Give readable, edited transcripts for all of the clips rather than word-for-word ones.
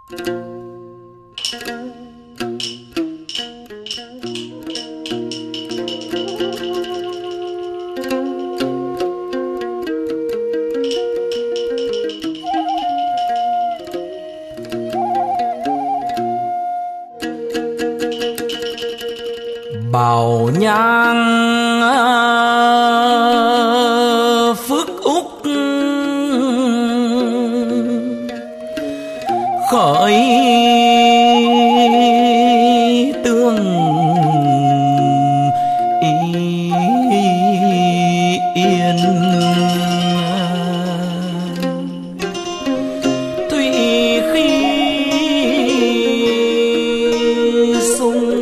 Bảo nhang phước úc khởi tương yên, thủy khí sung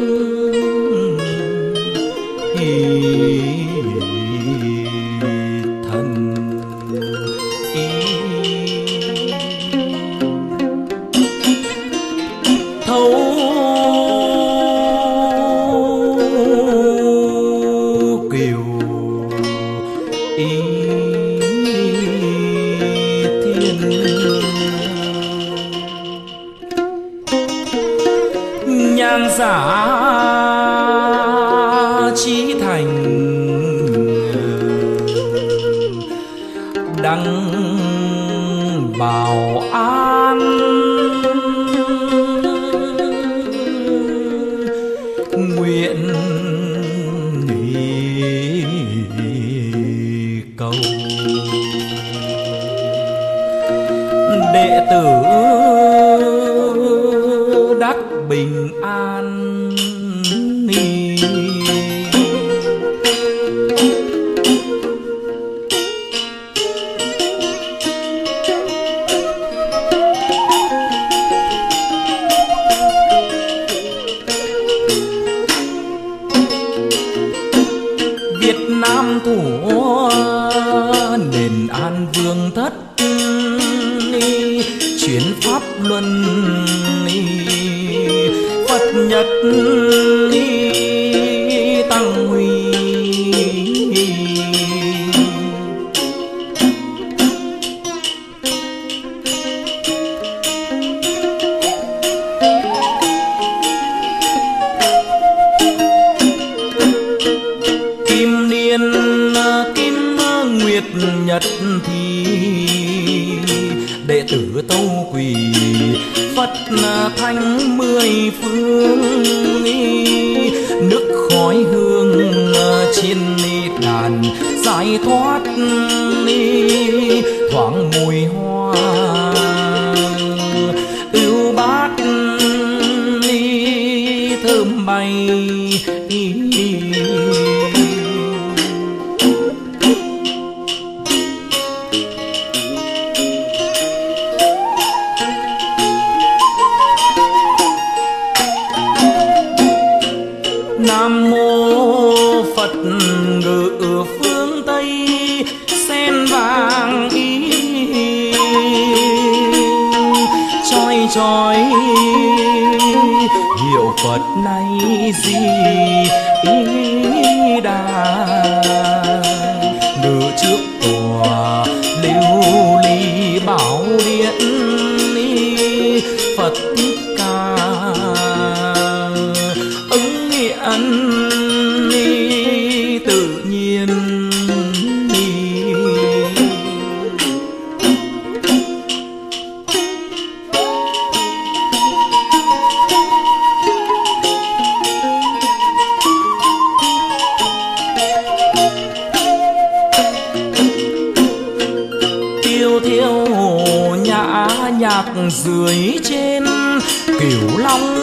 thần thấu kiều thiên, nhan giả chí thành đăng bảo an, nguyện cầu đệ tử đắc bình an. Việt Nam thủ nền an vương thất, chuyển pháp luân Phật nhật tăng huy, kim niên kim nguyệt nhật thì đệ tử tâu quỳ Phật thánh mười phương, nước khói hương trên đàn giải thoát, thoáng mùi hoa ưu bát thơm bay. Nam mô Phật ngự phương Tây, sen vàng chói chói hiệu Phật này gì đà, ngự trước tòa lưu ly bảo điện Phật Thích Ca ứng hiện tự nhiên. Tiêu thiêu nhã nhạc dưới trên Cửu Long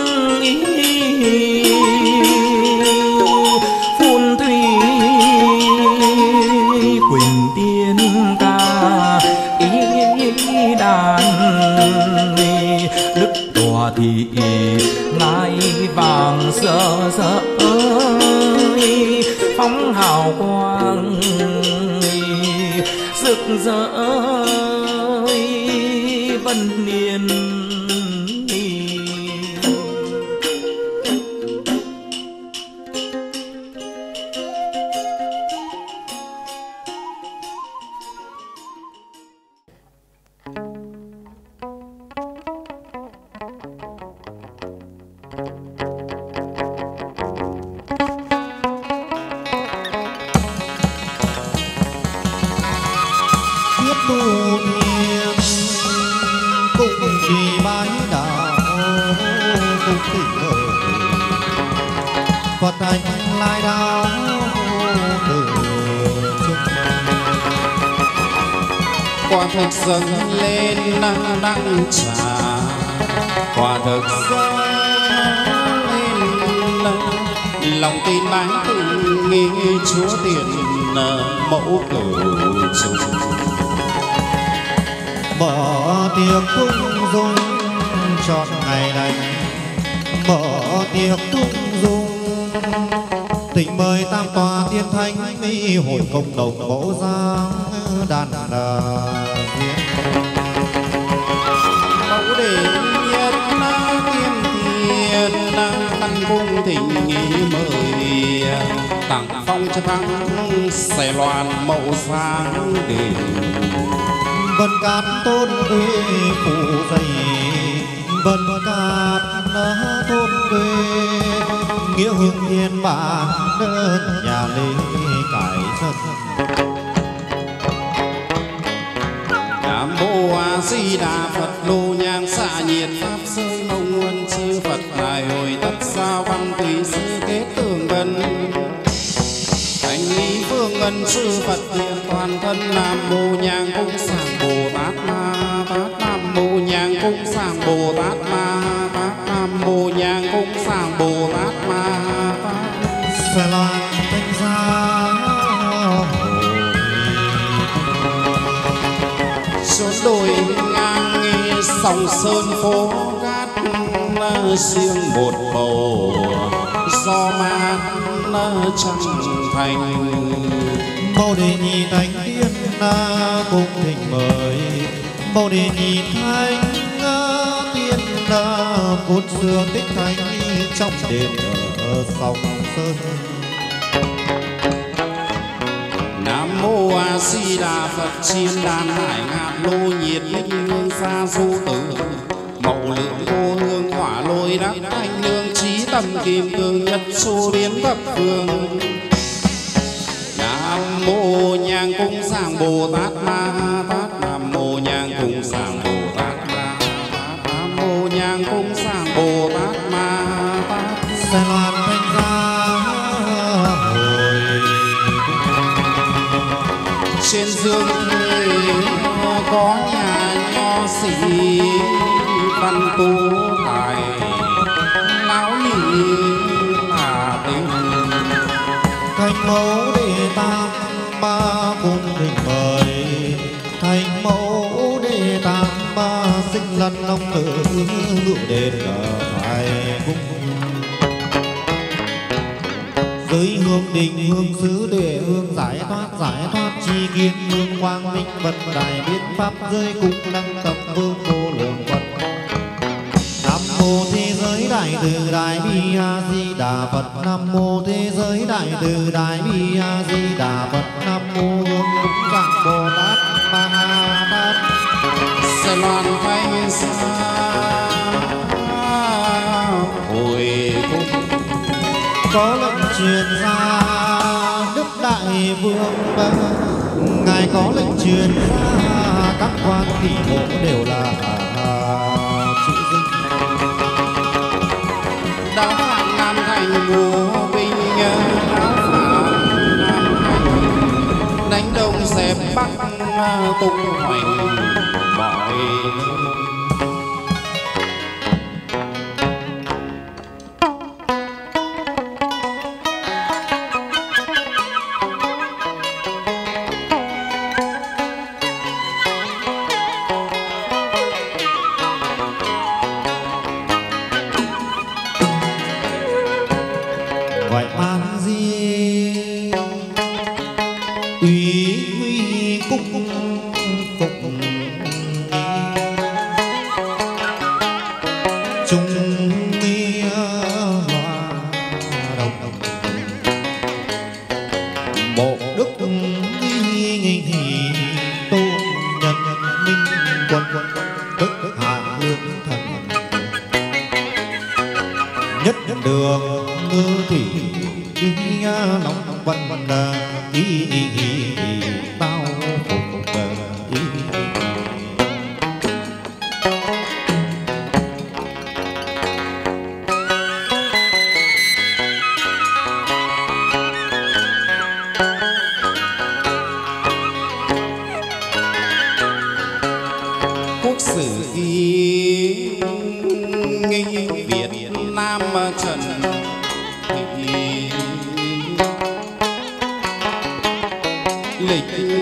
phun thủy quỳnh tiên ca đàn, đức tòa thị ngai vàng rỡ rỡ phóng hào quang rực rỡ vân niên. thiên cũng vì bái đạo cũng thỉnh ở Phật thành lai đạo từ quả thực dâng lên đăng trà, quả thực dâng lên lòng tin bái từng nghi chúa tiền mẫu cửu trùng. mở tiệc cung dung chọn ngày này, mở tiệc cung dung thỉnh mời tam tòa tiên thánh hội cộng đồng mẫu giang đàn viên mẫu đệ nhất tiên thiên văn cung thỉnh nghi mời tặng phong cho thắng sài loan mẫu sáng đền vân cát tôn quê phủ dày vân cát tôn quê nghĩa hương thiên bản đơn nhà lê cải sân. Nam mô A Di Đà Phật lô nhang xạ nhiệt pháp giới mong nguồn chư Phật đại hội tất sao văn tùy sư kết tường gần thành ý phương ngân sư Phật hiện toàn thân. Nam mô nhang cung sàng Bồ Tát Ma Tát, Nam mô nhang cung sàng Bồ Tát Ma Tát, Nam mô nhang cung sàng Bồ Tát Ma Tát. Phải loan thanh gia chốn đồi ngang nghi sông sơn phố cát riêng một bầu gió mát trăng thành. Bồ đề nhị thánh tiên cùng thỉnh mời Bồ đề nhị thánh tiên vốn xưa tích thánh trong đền ở sông sơn. Nam mô A Di Đà Phật chiên đàn hải ngạn lô nhiệt linh hương sa du tử mậu lượng vô hương hỏa lôi đắc thanh nương trí tầm kim cương nhất số biến thập phương. Nam mô nhang cung sàng Bồ Tát Ma Tát, Nam mô nhang cung sàng Bồ Tát Ma Tát, Nam mô nhang cung sàng Bồ Tát Ma Tát. Sẽ loan thanh gia hồi trên dương có nhà nho sĩ văn tu tài lão nhị là tình thành mẫu đệ tam ba cùng thỉnh mời thành mẫu đệ tam ba sinh lần long tử ngự đền ở phải cung giới hương đình hương sứ đệ hương giải thoát chi kiến hương quang minh vật đại biến pháp giới cung đăng tập vương vô lượng Phật. Nam mô thế giới đại từ đại bi A Di Đà Phật, Nam mô thế giới đại từ đại bi A Di Đà Phật, Nam mô hương cúng dạng Bồ Tát Ma Tát. sẽ loan thanh xa hồi cung Có lệnh truyền ra đức đại vương ngài có lệnh truyền ra các quan tỷ bộ đều là chữ dinh. đạo phạm nam thành ngũ binh đạo phạm nam thành đánh đông dẹp bắc tung hoành mọi gọi ban di ủy nguy cung phục khi Việt Nam trần lịch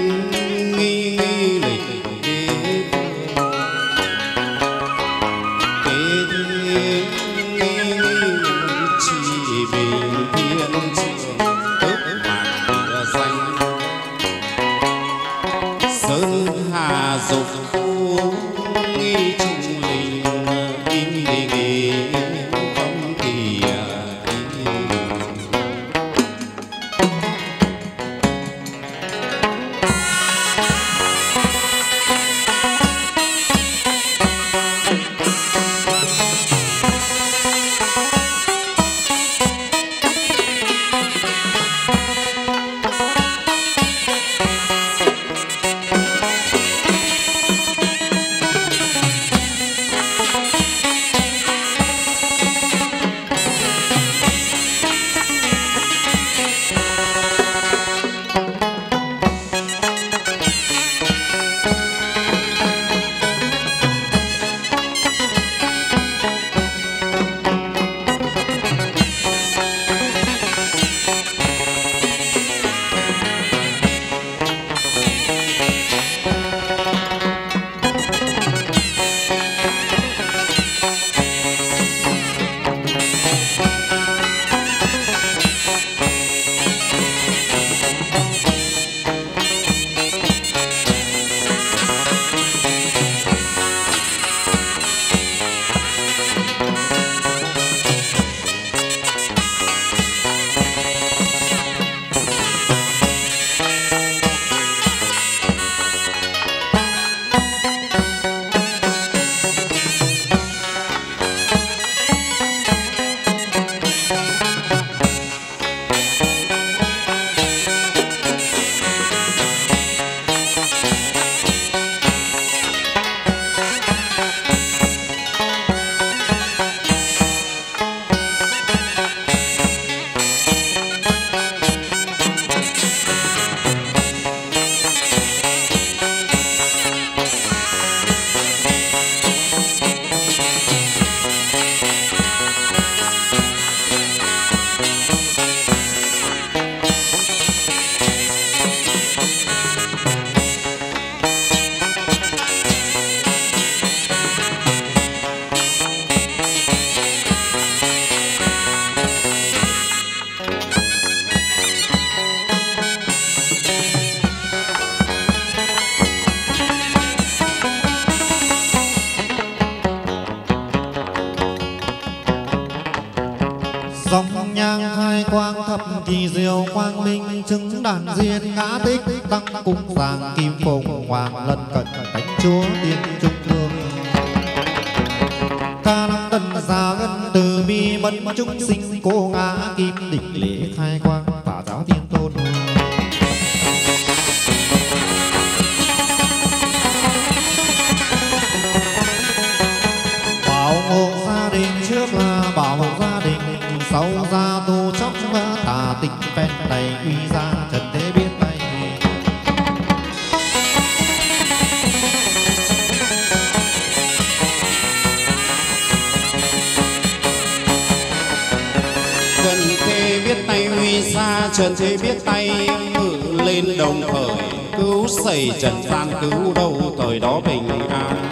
dòng nhang hai quang thập kỳ diệu quang minh chứng đàn diên ngã tích tăng cung giàng kim phụng hoàng lân cận cánh chúa tiên trung thương ca năm tân gia ân từ bi mẫn chúng sinh cô ngã kim đỉnh lễ khai quang tả giáo tiên tôn bảo hộ gia đình trước là bảo hộ gia đình sau gia tu chóc tà tịch phen đầy uy gia trần thế biết tay trần thế biết tay uy gia trần thế biết tay ngự lên đồng khởi cứu sẩy trần gian cứu đâu thời đó bình an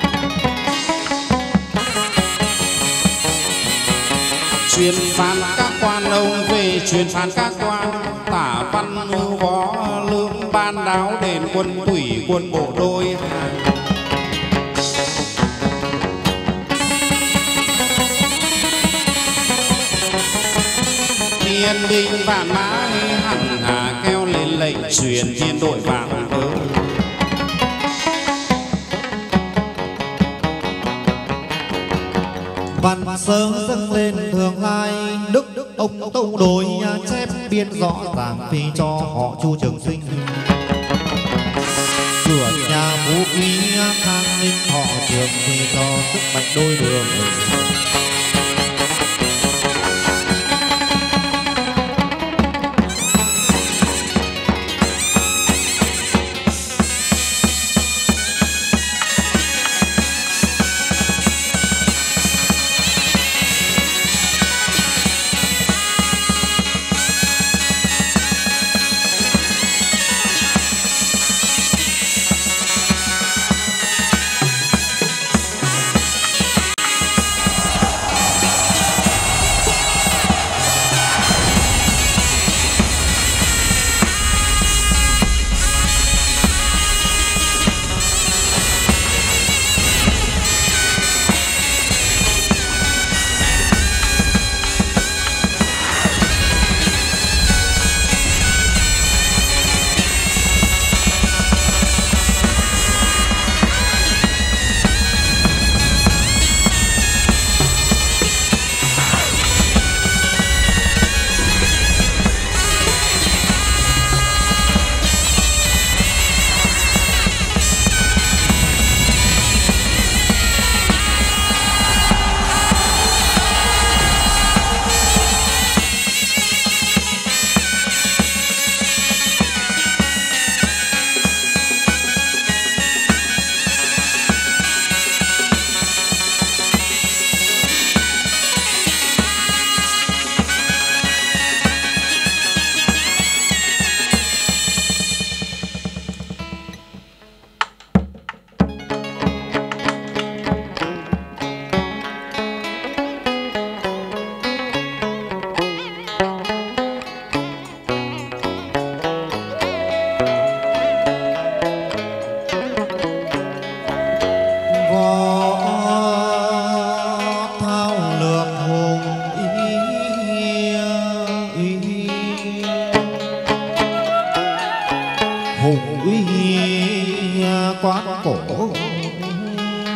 truyền phán các quan ông về truyền phán các quan tả văn võ lương ban đáo đền quân thủy quân bộ đôi hàng thiên binh vạn mã hẳn hà kêu lên lệnh truyền thiên đội vạn cớ văn sớ dâng lên thường lai đức ông tâu đối chép biên rõ ràng phi cho họ chu trường sinh cửa nhà phú quý khang ninh họ trường phi cho sức mạnh đôi đường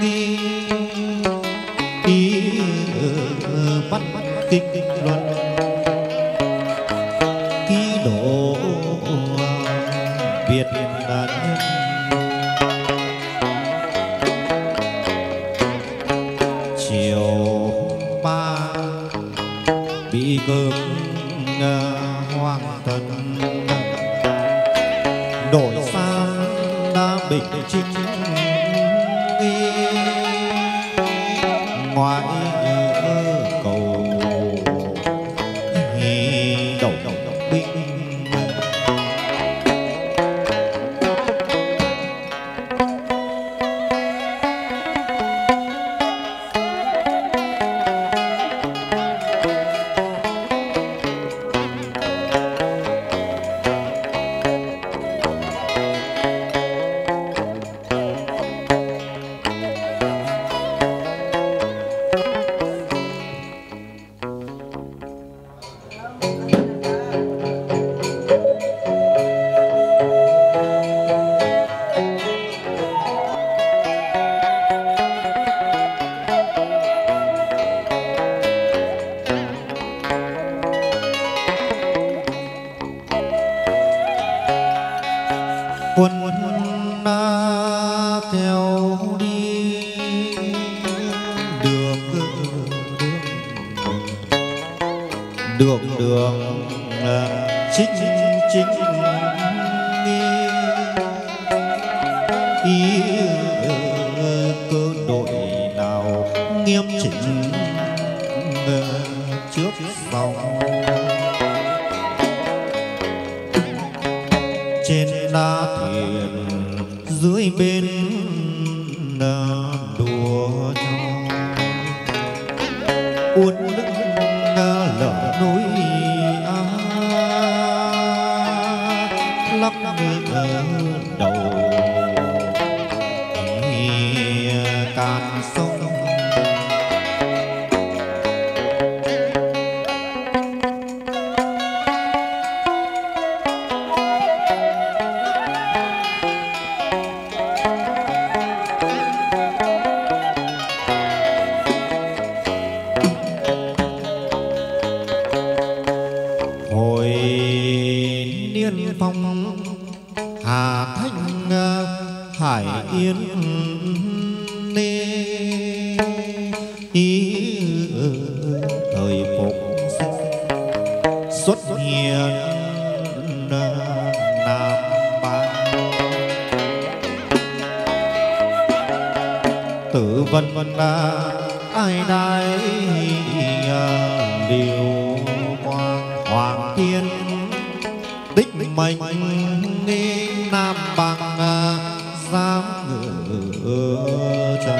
ý bắt kinh luận ký độ Việt Nam chiều ba bị cơm hoàng thần đổi sang đã bình chính ngoại cầu đầu binh quân theo đi đường chính ý cơ đội nào nghiêm chỉnh trước sau trên đá thuyền dưới bên đùa nhau uốn lưng lở núi lắc đầu cạn sông hồi niên phong hà thanh hải yên nê thời phục xuất hiện nam bang tử vân ai đai điều quang hoàng thiên tích mệnh nam bằng giang trần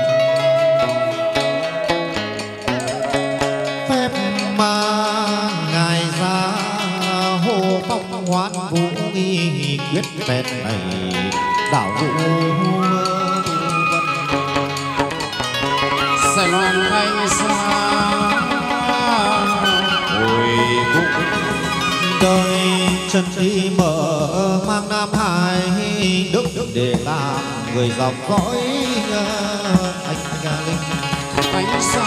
phép mà ngài ra hồ phong hoán vũ nghi quyết phép này đảo vũ Sài Loan anh xa hồi cung đời chân đi mở mang Nam Hải đức để làm người dòng dõi anh linh anh xa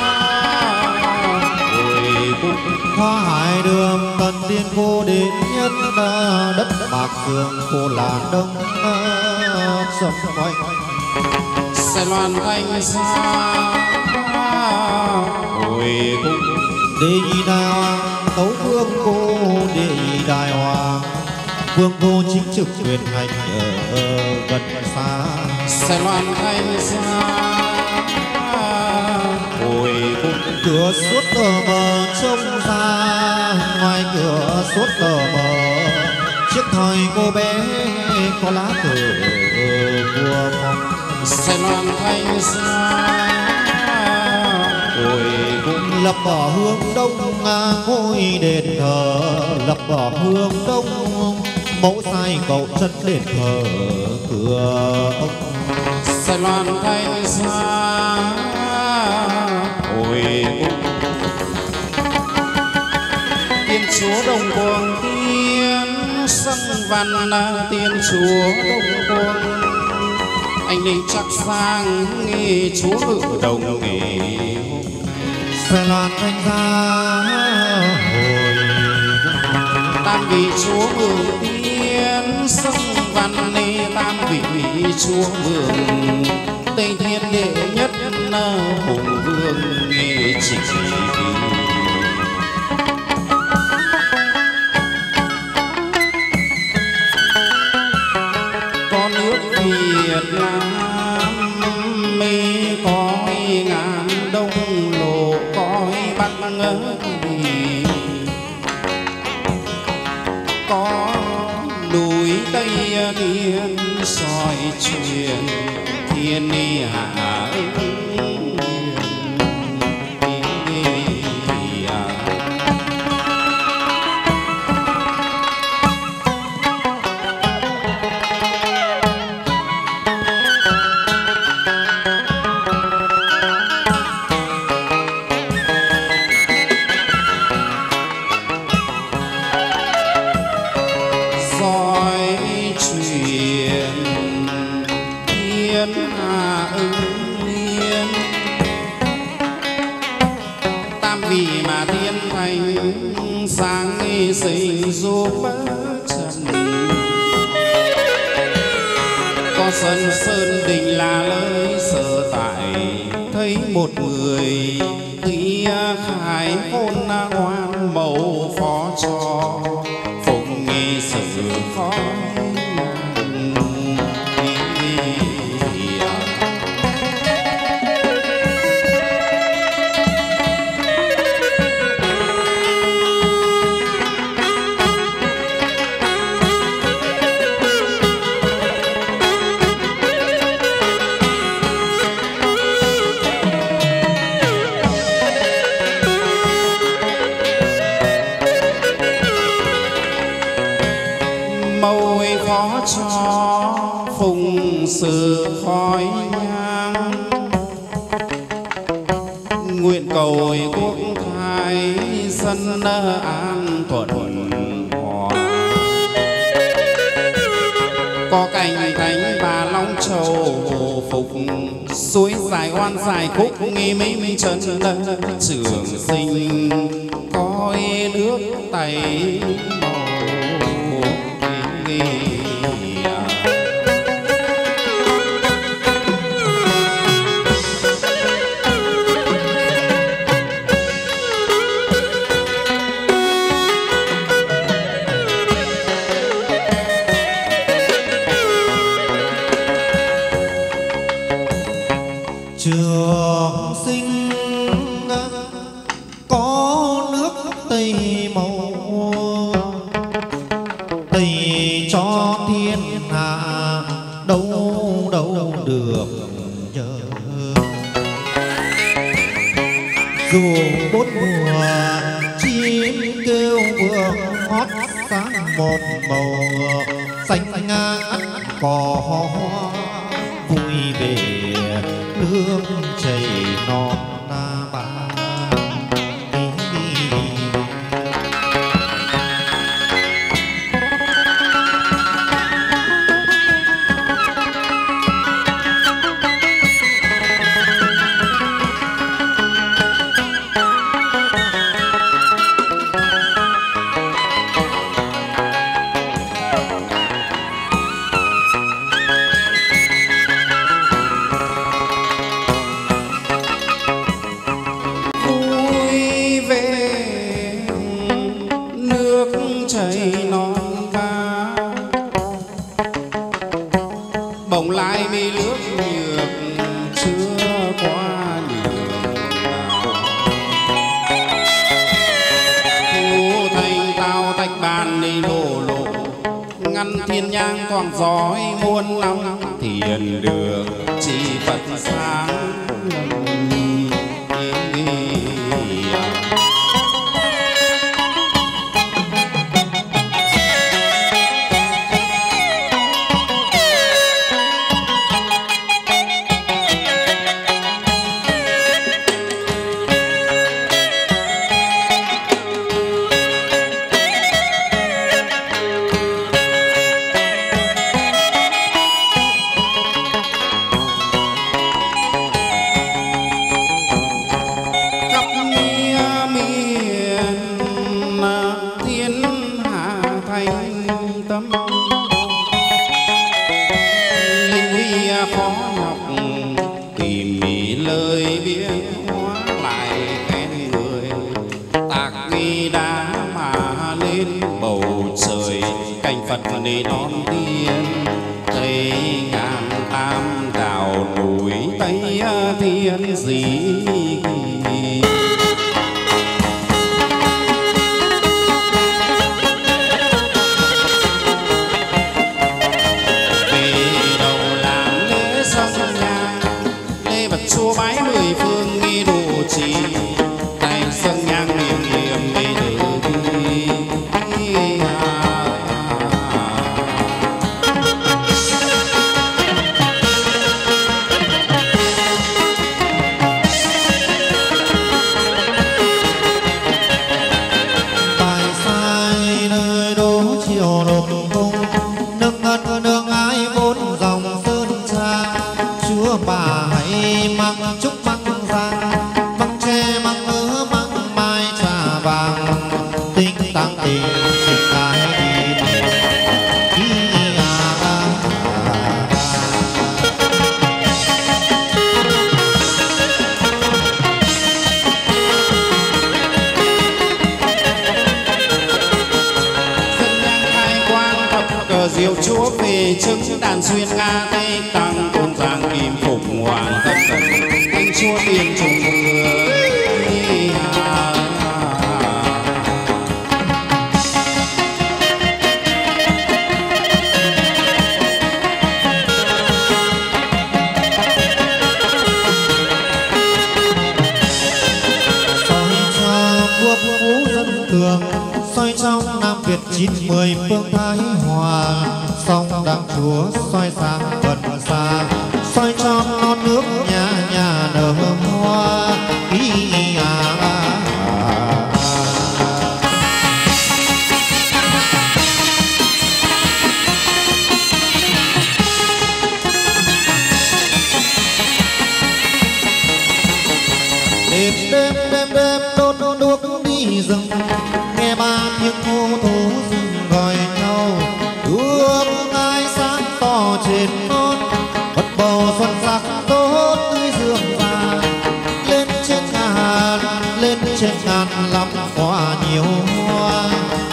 hồi cung hoa hải đường tần tiên cô đến nhất đất bạc dương cô là đông sông quanh Sài Loan anh xa hồi cung đi đà tấu vương cô đi đài hoàng vương cô chính trực quyền hành ở gần xa Sài Loan anh xa hồi cung cửa suốt tờ bờ trông ra ngoài cửa suốt tờ bờ chiếc thời cô bé có lá cờ vua phong Sài Loan anh xa hồi cung lập ở hướng đông ngôi đền thờ lập ở hướng đông mẫu sai cậu chân đền thờ cửa ông Sài Loan anh xa hồi cung tiên chúa Đông Quang tiên sân văn tiên chúa Đông Quang anh đi chắc sang nghe chúa ngự đồng nghề sẽ loan thanh ra hồi tam vị chúa mường tiên sông văn nê tam vị chúa mường tây thiên đệ nhất hùng vương nghe chỉ con nước Việt Nam mê cõi ngàn đông lộ cõi bắc có núi Tây Thiên soi truyền thiên hạ sinh giúp trần có sân sơn đình là nơi sở tại thấy một người khi khai hôn ngoan mẫu phó cho phụng nghi sự khó cho phụng sự khói nhang nguyện cầu quốc thái dân an thuận hòa có cành thánh bà Long Châu hồ phục suối dài oan dài khúc nghi mỹ minh trần trường sinh coi nước tây trường sinh có nước Tây màu Tây cho thiên hạ đâu đâu được nhờ dù bốn mùa chim kêu vừa hót sáng một màu xanh ngát cỏ hoa vui về nước chảy non ba bồng lai mi nước nhược chưa qua đường thu thành tao tách bàn đi lộ lộ ngăn thiên nhang thoảng giói muôn năm thiền đường chỉ Phật sáng ngọc tỉ mỉ lời biến hóa lại khen người tạc nghi đá mà lên bầu trời cảnh Phật nề non tiên tây ngàn tam đảo núi tây thiên dị chùa bái mười phương nghi độ trì tay dâng nhang niệm niệm mê tử thi tại sai nơi đố chiều lục cung nâng ân nương ái bốn dòng sơn trang chúa bà hãy mang chúc măng răng măng tre măng mỡ măng mai trà vàng tinh tăng tình tình ai đi diệu chúa về chứng đàn xuyên nga tây tăng tôn giang kim phụng hoàng tất tần anh chúa tiên trùng người soi cho quốc phú dân thường soi trong Nam Việt 90 phương Thái Hòa sông đăng chúa soi sang gần xa soi cho non nước nhà nhà nở hoa đêm đêm đêm đêm đốt đuốc đi rừng nghe ba tiếng hô thú rừng gọi nhau đuốc ai sáng to trên non bật bầu xuân sắc tốt tươi dương vàng lên trên ngàn lắm hoa nhiều hoa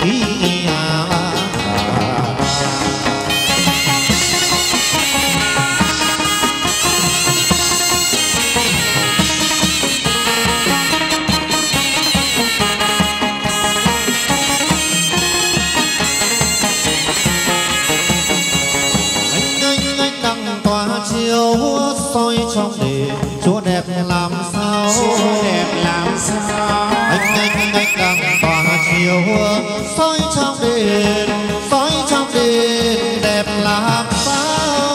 soi trong đền chúa đẹp làm sao chúa đẹp làm sao anh đang tỏa chiều soi trong đền đẹp làm sao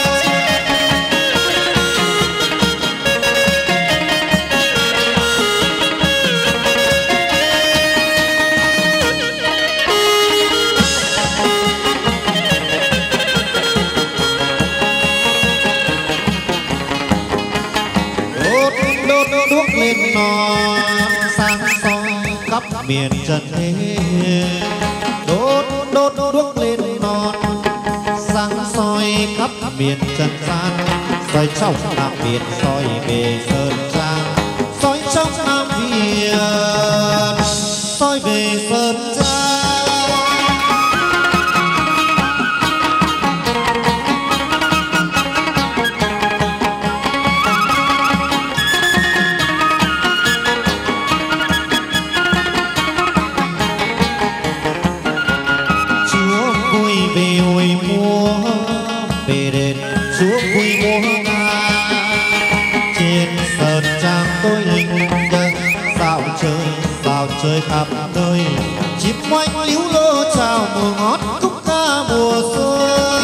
đuốc lên non sáng soi khắp miền trần thế đốt đuốc lên non sáng soi khắp miền trần gian soi trong Nam Việt soi về sơn trang soi trong Nam Việt soi về sơn trang về đền chúa vui múa ca trên sơn trang tôi linh dân dạo chơi khắp nơi chim oanh líu lơ chào mùa ngót khúc ca mùa xuân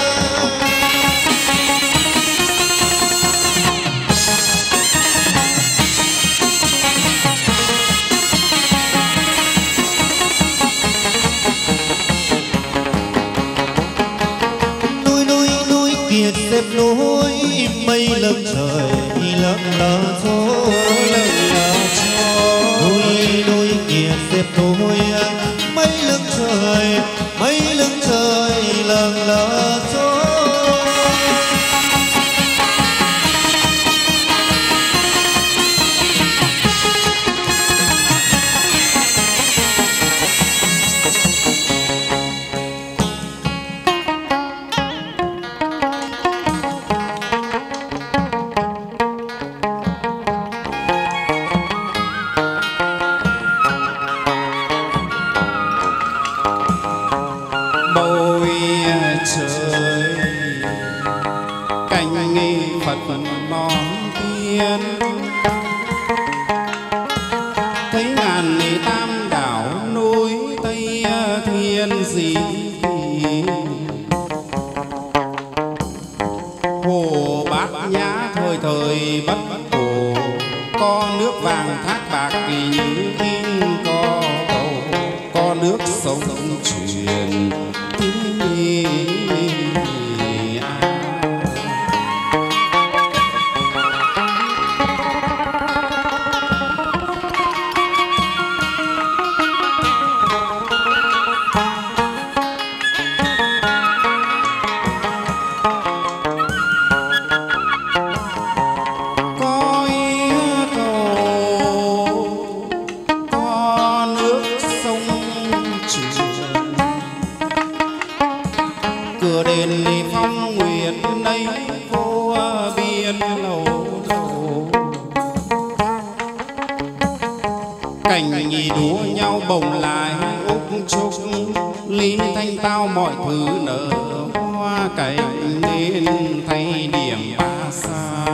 xếp núi mây lưng trời lững lờ chỗ núi kia xếp núi mây lưng trời lững lờ chỗ non tiên. Thấy ngàn tam đảo núi Tây Thiên dị kỳ, hồ Bát Nhã thời thời bất hồ, có nước vàng thác bạc kỳ như in có cầu, có nước sông truyền cảnh nhì đúa nhau bồng lại úc trúc, lý thanh tao mọi thứ nở hoa cảnh nên thay điểm ba xa.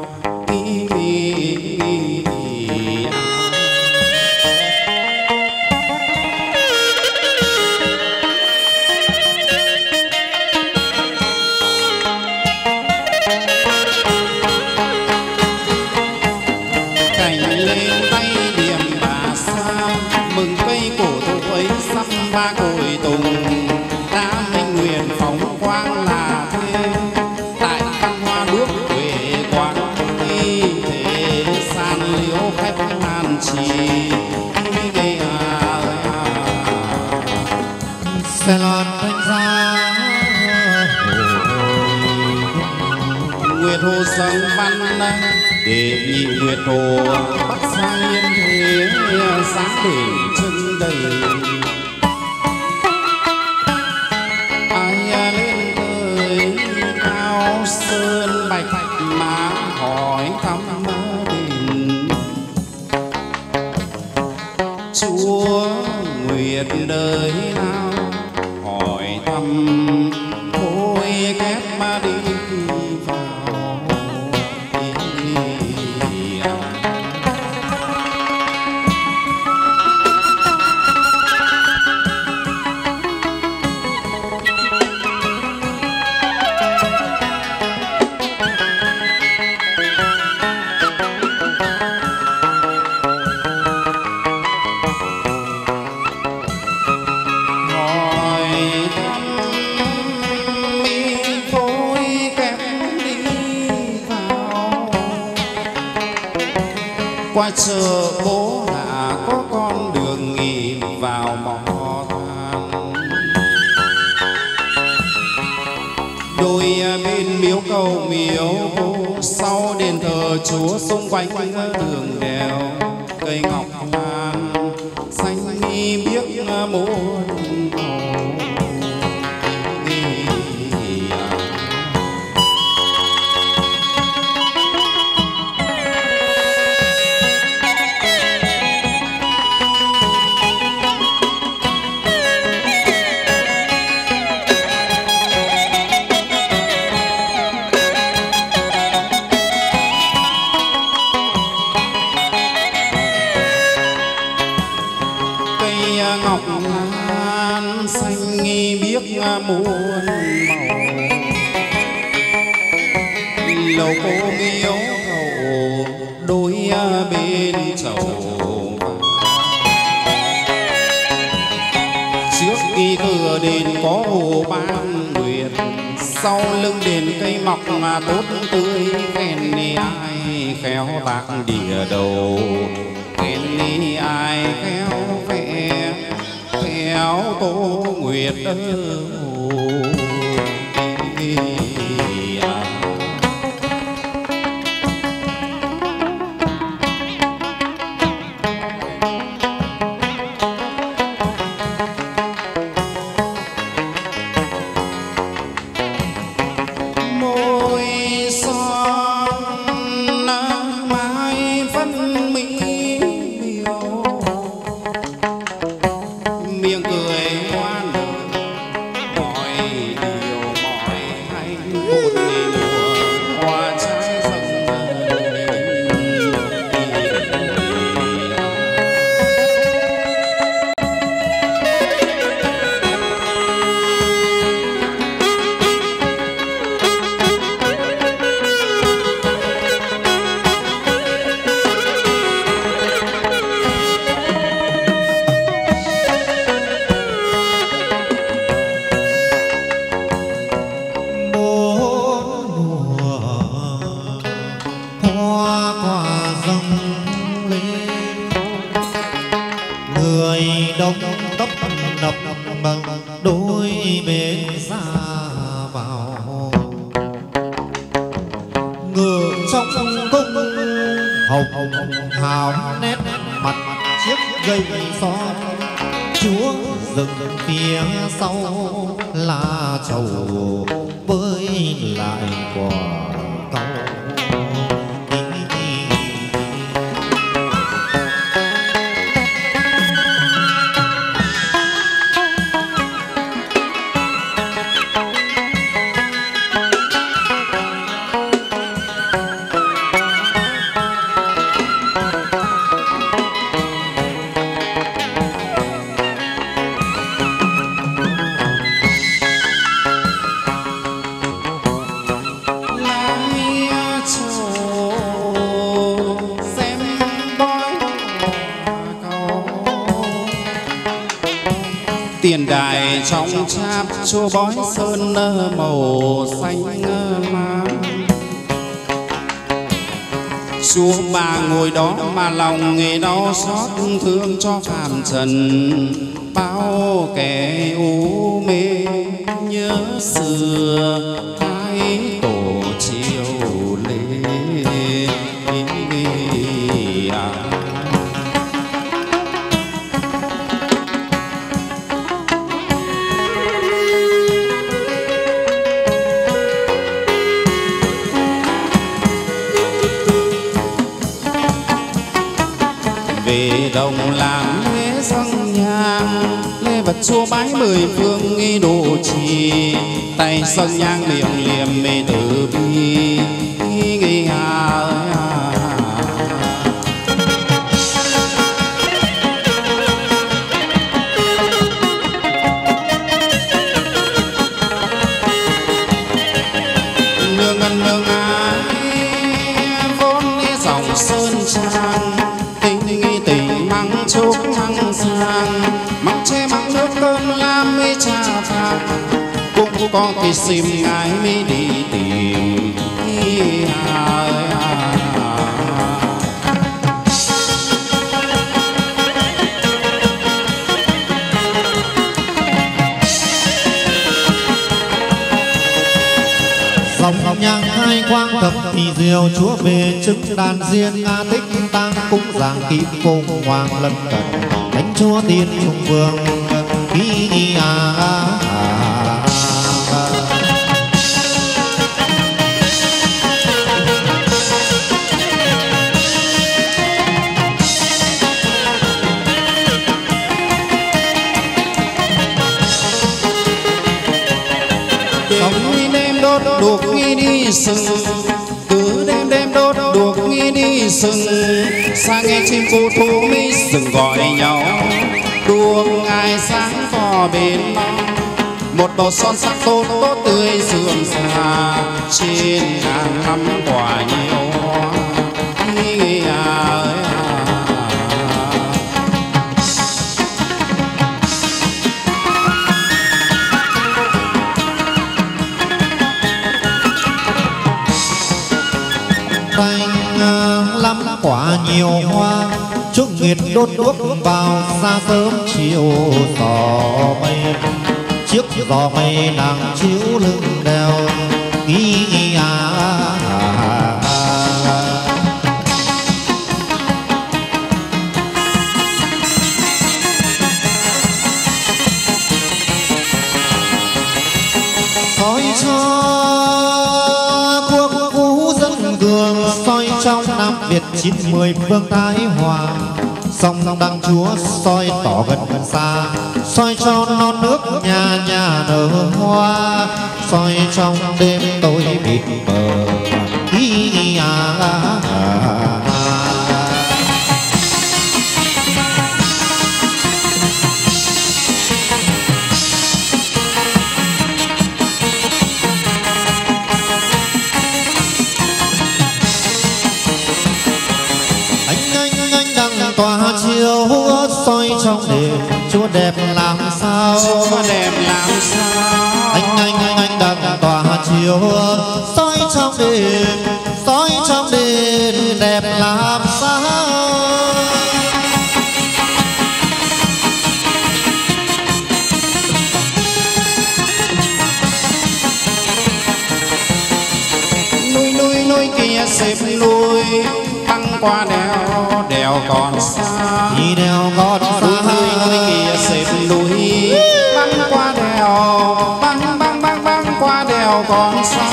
Ba cội tùng đã minh nguyện phóng quang là thế, tại căn hoa nước huệ quang thi thế san liễu khách an trì xe lon thanh xa nguyệt hồ sông văn để nhị nguyệt hồ bắc sang yên thế sáng đỉnh chân đầy. Sơn bạch mà hỏi thăm đình, Chúa nguyệt đời nào hỏi thăm thôi kép mà đi vào. Qua chợ bố hạ có con đường nghỉ vào mỏ than, đôi bên miếu cầu miếu sau đền thờ Chúa xung quanh đường đèo cây ngọc lan xanh biếc muôn màu. Ngọc lan xanh biếc muôn màu, lầu cô miếu cầu đôi bên chầu. Trước khi cửa đền có hồ Ban Nguyệt, sau lưng đền cây mọc mà tốt tươi, khen ai khéo bạc đìa đầu, khen ai khéo vẽ khéo Tô Nguyệt môi son mai phân mỹ miêu, miệng cười ngoan dâng lên, người đông tấp nập bằng đôi bên xa vào, ngựa trong cung hồng hào nét mặt chiếc gậy son, chúa dừng phía sau là chầu với lại quả cầu. Tiền đài trong cháp chùa bói sơn màu xanh lam, chúa bà ngồi đó mà lòng nghề đau xót thương cho phàm trần, bao kẻ u mê nhớ xưa hai tổ chiều lê. Về đồng làm lễ dâng nhang, lễ vật chúa bái mười phương nghi độ trì, tay dâng nhang miệng liệm mê từ bi nghi nương ân nương ái vốn dòng sơn trang, tình măng chúc măng sang, măng che măng nước cơm lam mê trà phạt, cũng có cái sim ngái mới đi tìm. Dòng nhang hai quang thập thì diệu, chúa về chứng đàn riêng nga tích tăng cúng giảng kim cung hoàng lân cận, thánh chúa tiên trung vương khí đuốc nghi đi sừng, cứ đêm đêm đốt đuốc nghi đi sừng, sang nghe chim cô thú mi sừng gọi nhau, đuốc ngày sáng tỏ bên một bầu son sắc tốt tốt tươi sườn xa, trên ngàn năm quả nhiều hoa. lắm quả nhiều hoa, chúc nguyệt đốt đuốc vào xa sớm chiều gió mây, chiếc gió mây nàng chiếu lưng đèo soi cho quốc vũ dân cường, soi trong Nam Việt 90 phương Thái Hòa, sông đăng chúa soi tỏ gần xa, soi cho non nước nhà nhà nở hoa, soi trong đêm tối mịt mờ tỏa chiếu soi trong đêm chúa đẹp làm sao, chúa đẹp làm sao, anh đang tỏa chiếu soi trong đêm đẹp làm sao. núi băng qua đèo, đèo còn xa. Đi đèo còn xa. Núi kia xếp núi băng qua đèo, băng qua đèo còn xa.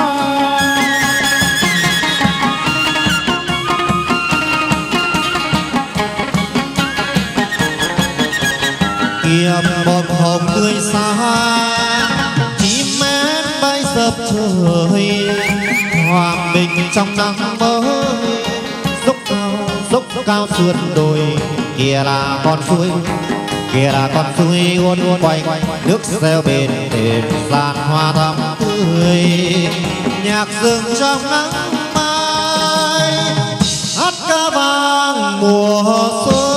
Kìa một hồng tươi xa, chim én bay sập trời, hòa mình trong nắng mới, dốc cao sườn đồi. Kìa là con suối, kìa là con suối uốn quanh, nước reo bên đền giàn hoa thắm tươi. Nhạc rừng trong nắng mai, hát ca vang mùa xuân.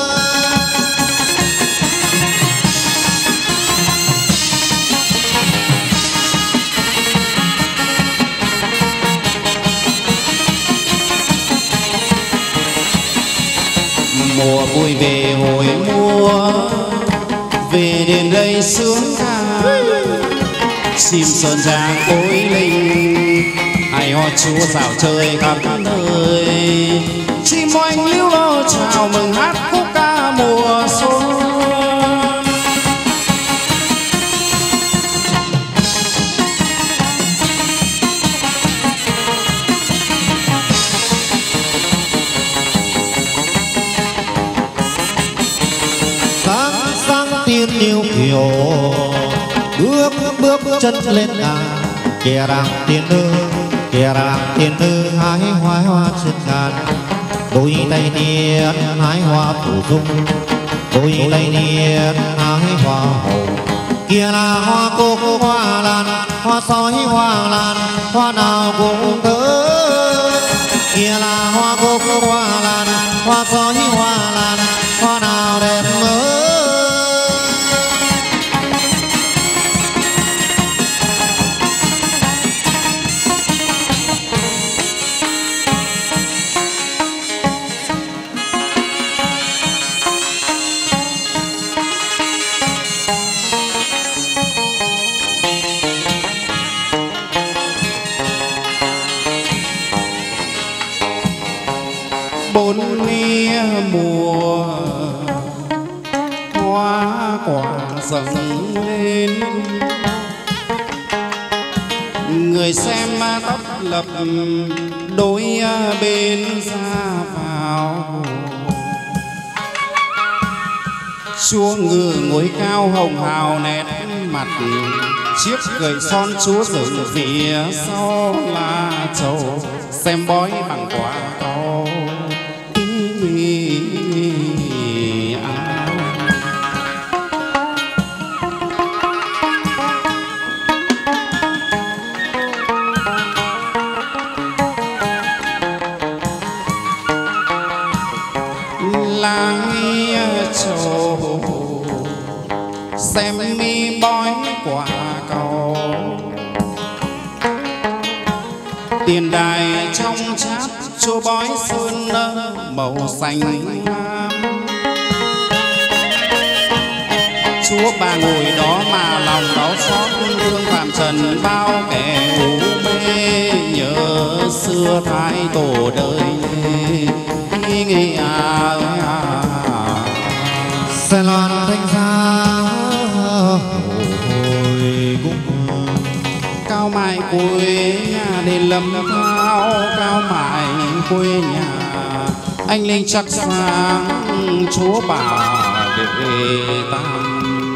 Mùa vui về hồi mùa, về đến đây sướng ca. Chim sơn giang cối linh, hay ho chúa dạo chơi khắp nơi. Chim oanh líu lo chào mừng hát khúc ca mùa xuân. Tiên yêu kiều bước chân lên đàn. Kìa rằng tiên nữ hái hoa trên ngàn. Đôi tay niên hái hoa phủ dung, đôi tay niên hái hoa hồng. Kìa là hoa cúc hoa lan, hoa sói hoa lan, hoa nào cũng thơm. Kìa là hoa cúc hoa lan, hoa sói hoa lan, hoa nào đẹp mới. Bốn nia mùa hoa quả dâng lên, người xem tấp lập đôi bên ra vào. Chúa ngự ngồi cao hồng hào nét mặt, chiếc gậy son chúa dựng phía sau là trầu, xem bói bằng quả cầu. Trầu xem mi bói quả cầu, tiền đài trong chát chúa bói sơn màu xanh lam. Chúa bà ngồi đó mà lòng đau xót, thương phàm trần bao kẻ u mê, nhớ xưa thái tổ đời nghĩ sẽ loan thanh xa hồi cung. Cao mãi quê nhà đền lâm thao, cao mãi quê nhà anh linh chắc sáng chúa bà đệ tam.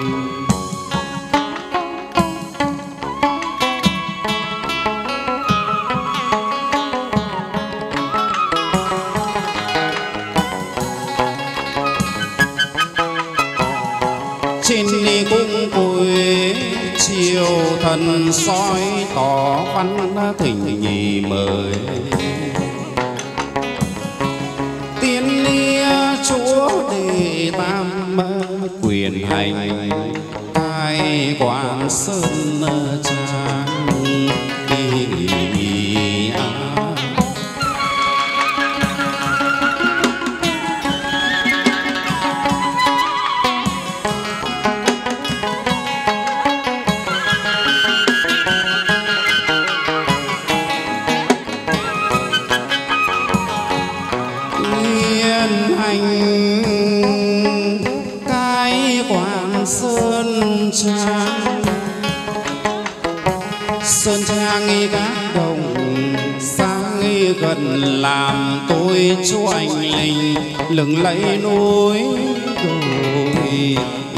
Trên ly cung cùi chiều thần soi tỏ văn thỉnh nhì mời. Tiên lia chúa đệ tam quyền hành, cai quản sơn trang. thành cái Quảng Sơn Trang. Sơn Trang nghi các đồng sáng nghi gần làm tôi chú anh linh lừng lấy núi đồi.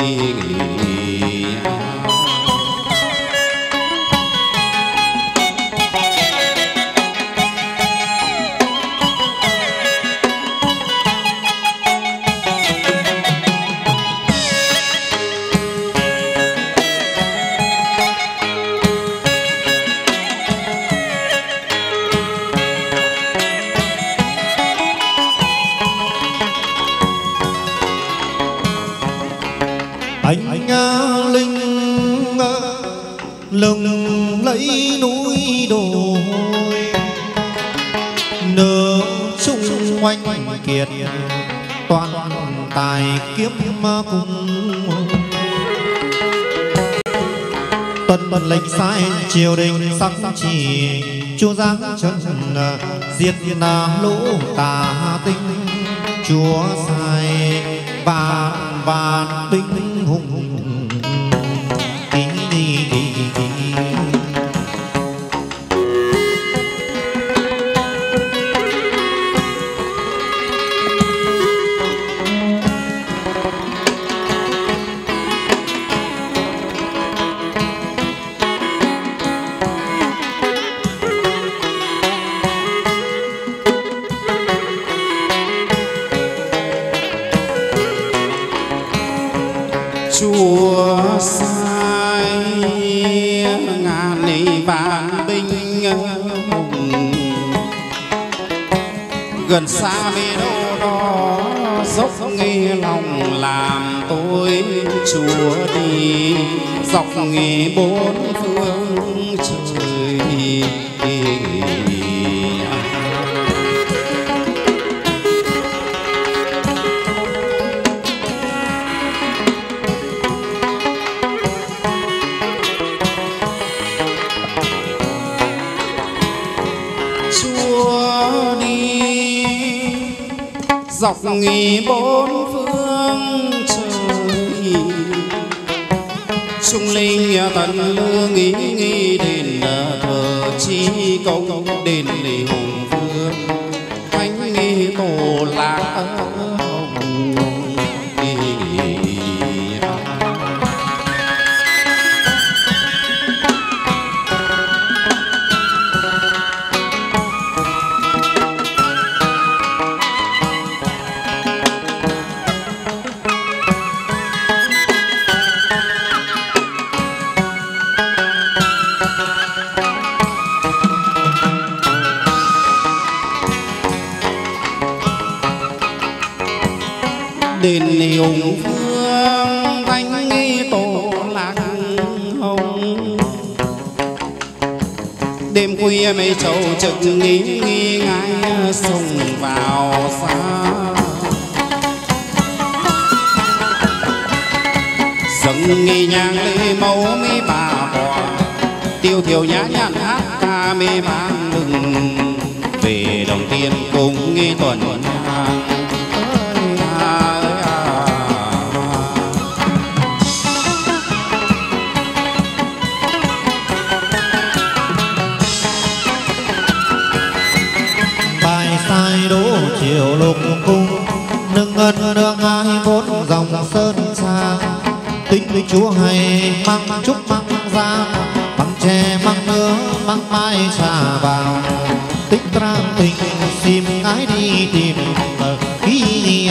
Anh linh lừng lấy núi đồi, nở chung quanh kiệt toàn tài kiếp cùng. Tuân lệnh sai triều đình sắc chỉ, chúa giáng chân diệt lũ tà tinh, chúa sai vạn binh hùng. Chúa sai ngàn vạn binh hùng, gần xa về đâu đó dốc nghe lòng làm tôi chúa đi dọc nghe bốn phương trời. Chúa đi dọc nghỉ bốn phương trời, trung linh tận lương nghĩ đền thờ chi công đền lì hùng vương thánh nghi tổ lạc hồng. Đền hùng vương thánh nghi tổ lạc hồng, đêm khuya mấy trầu trực nghi ngái sông vào xa. Dâng nghi nhang lễ mẫu mi bà bò, tiêu thiểu nhã nhặn hát ca mê mang mừng về đồng tiên cùng nghi tuần hàng. Đỗ triều lục cung nâng ân nương hai bốn dòng sơn xa, tính chúa hay mang trúc mang ra bằng tre mang nứa mang mai trà vào, tích trang tình tìm gái đi tìm khí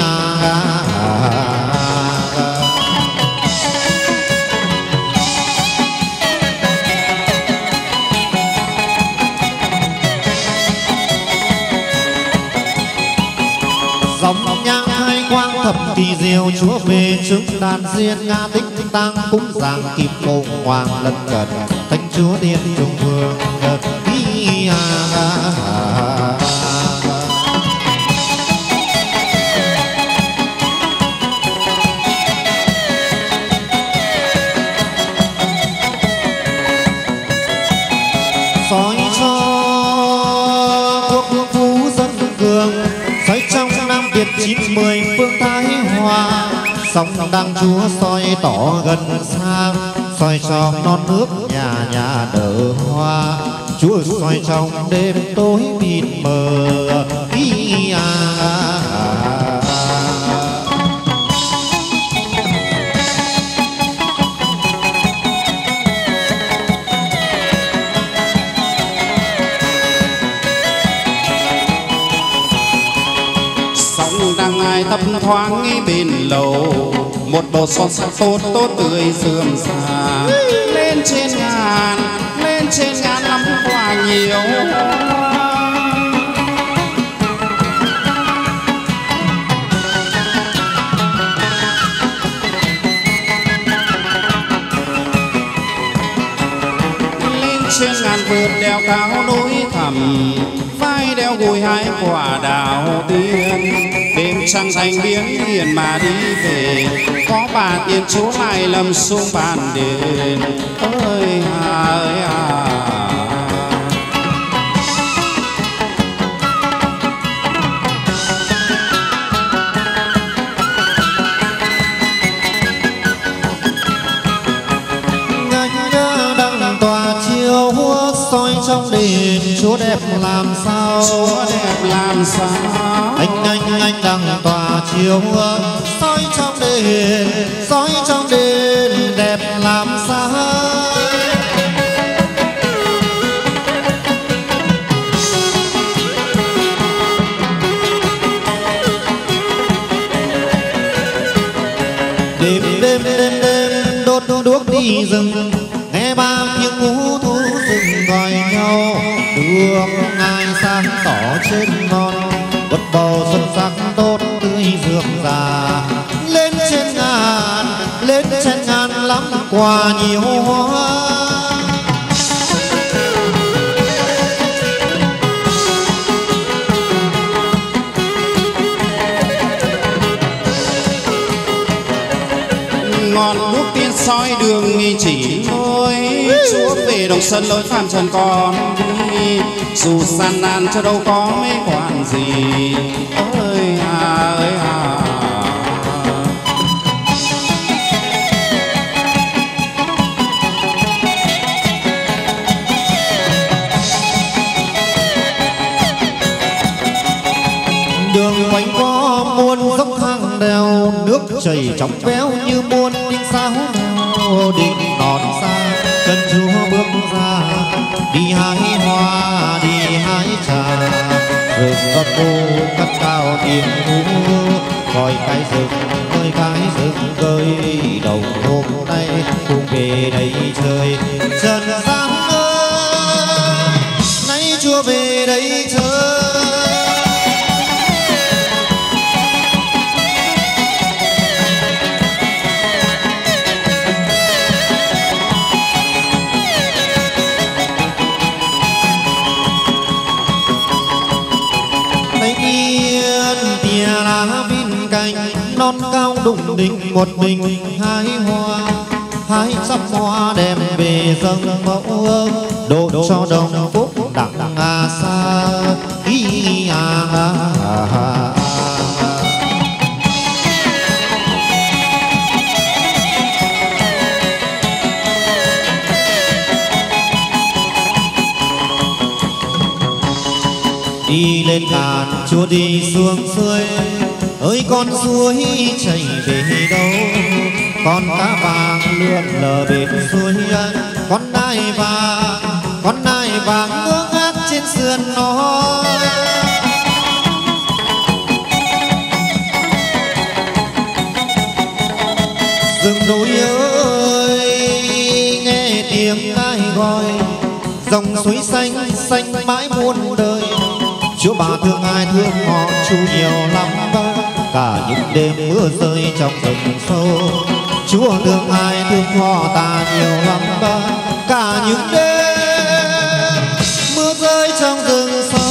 dòng nhang hai quang thập kỳ diệu, chúa về trước đàn diên nga tích tang cúng giảng kịp cầu hoàng lân cận thánh chúa điện trung vương soi cho quốc phú dân cường xoay trong Nam Việt 90 hoa. Sông đang chúa soi tỏ gần xa, soi trong non nước nhà nhà nở hoa. Chúa soi trong đêm tối mịt mờ. Sông đang ai thấp thoáng ngay bên lầu, một bầu son sắc tốt tốt tươi rườm rà. Lên trên ngàn lắm quả nhiều. Lên trên ngàn vượt đèo cao núi thẳm, vai đeo gùi hai quả đào tiên. Đêm trăng thành biến hiền mà đi về, có bà tiên chúa lại lầm xuống bàn đền. Ơi à ơi à. Soi trong đền chúa đẹp làm sao, chúa đẹp làm sao. Anh đang tỏa chiếu soi trong đền đẹp làm sao. Đêm đốt đuốc đi rừng, nghe ba tiếng ngũ thú rừng gọi nhau. Đường ngài sáng tỏ trên non, một bầu xuân sắc tốt tươi rượm rà. Lên trên ngàn lắm quả nhiều hoa. Ngọn đuốc tiên soi đường nghi chỉ lối, chúa về đồng sân lối phàm trần con đi. Dù gian nan cho đâu có mấy quan gì. Ơi à ơi à. Đường quanh có muôn dốc thang đèo, nước chảy trong véo như muôn tiếng sáo mèo. Đỉnh non xa chân chúa bước ra, đi hái hoa đi hái trà. Rừng con cô cất cao tiếng hú, gọi cái rừng ơi cái rừng ơi. Đầu hôm nay cùng về đây chơi, trần gian ơi nay chúa về đây chơi. Non cao đụng đỉnh một mình hái hoa, hái sắp hoa đem về dâng mẫu. Độ cho đồng phúc đặng xa. Đi lên cạn chúa đi xuống suối, ơi con suối chảy về đâu. Con cá vàng lượn lờ bên suối, con nai vàng ngơ ngác trên sườn nó. Rừng núi ơi nghe tiếng ai gọi, dòng suối xanh xanh mãi muôn đời. Chúa bà thương ai thương họ chú nhiều lắm ba, cả những đêm mưa rơi trong rừng sâu. Chúa thương ai thương họ ta nhiều lắm ba, cả những đêm mưa rơi trong rừng sâu.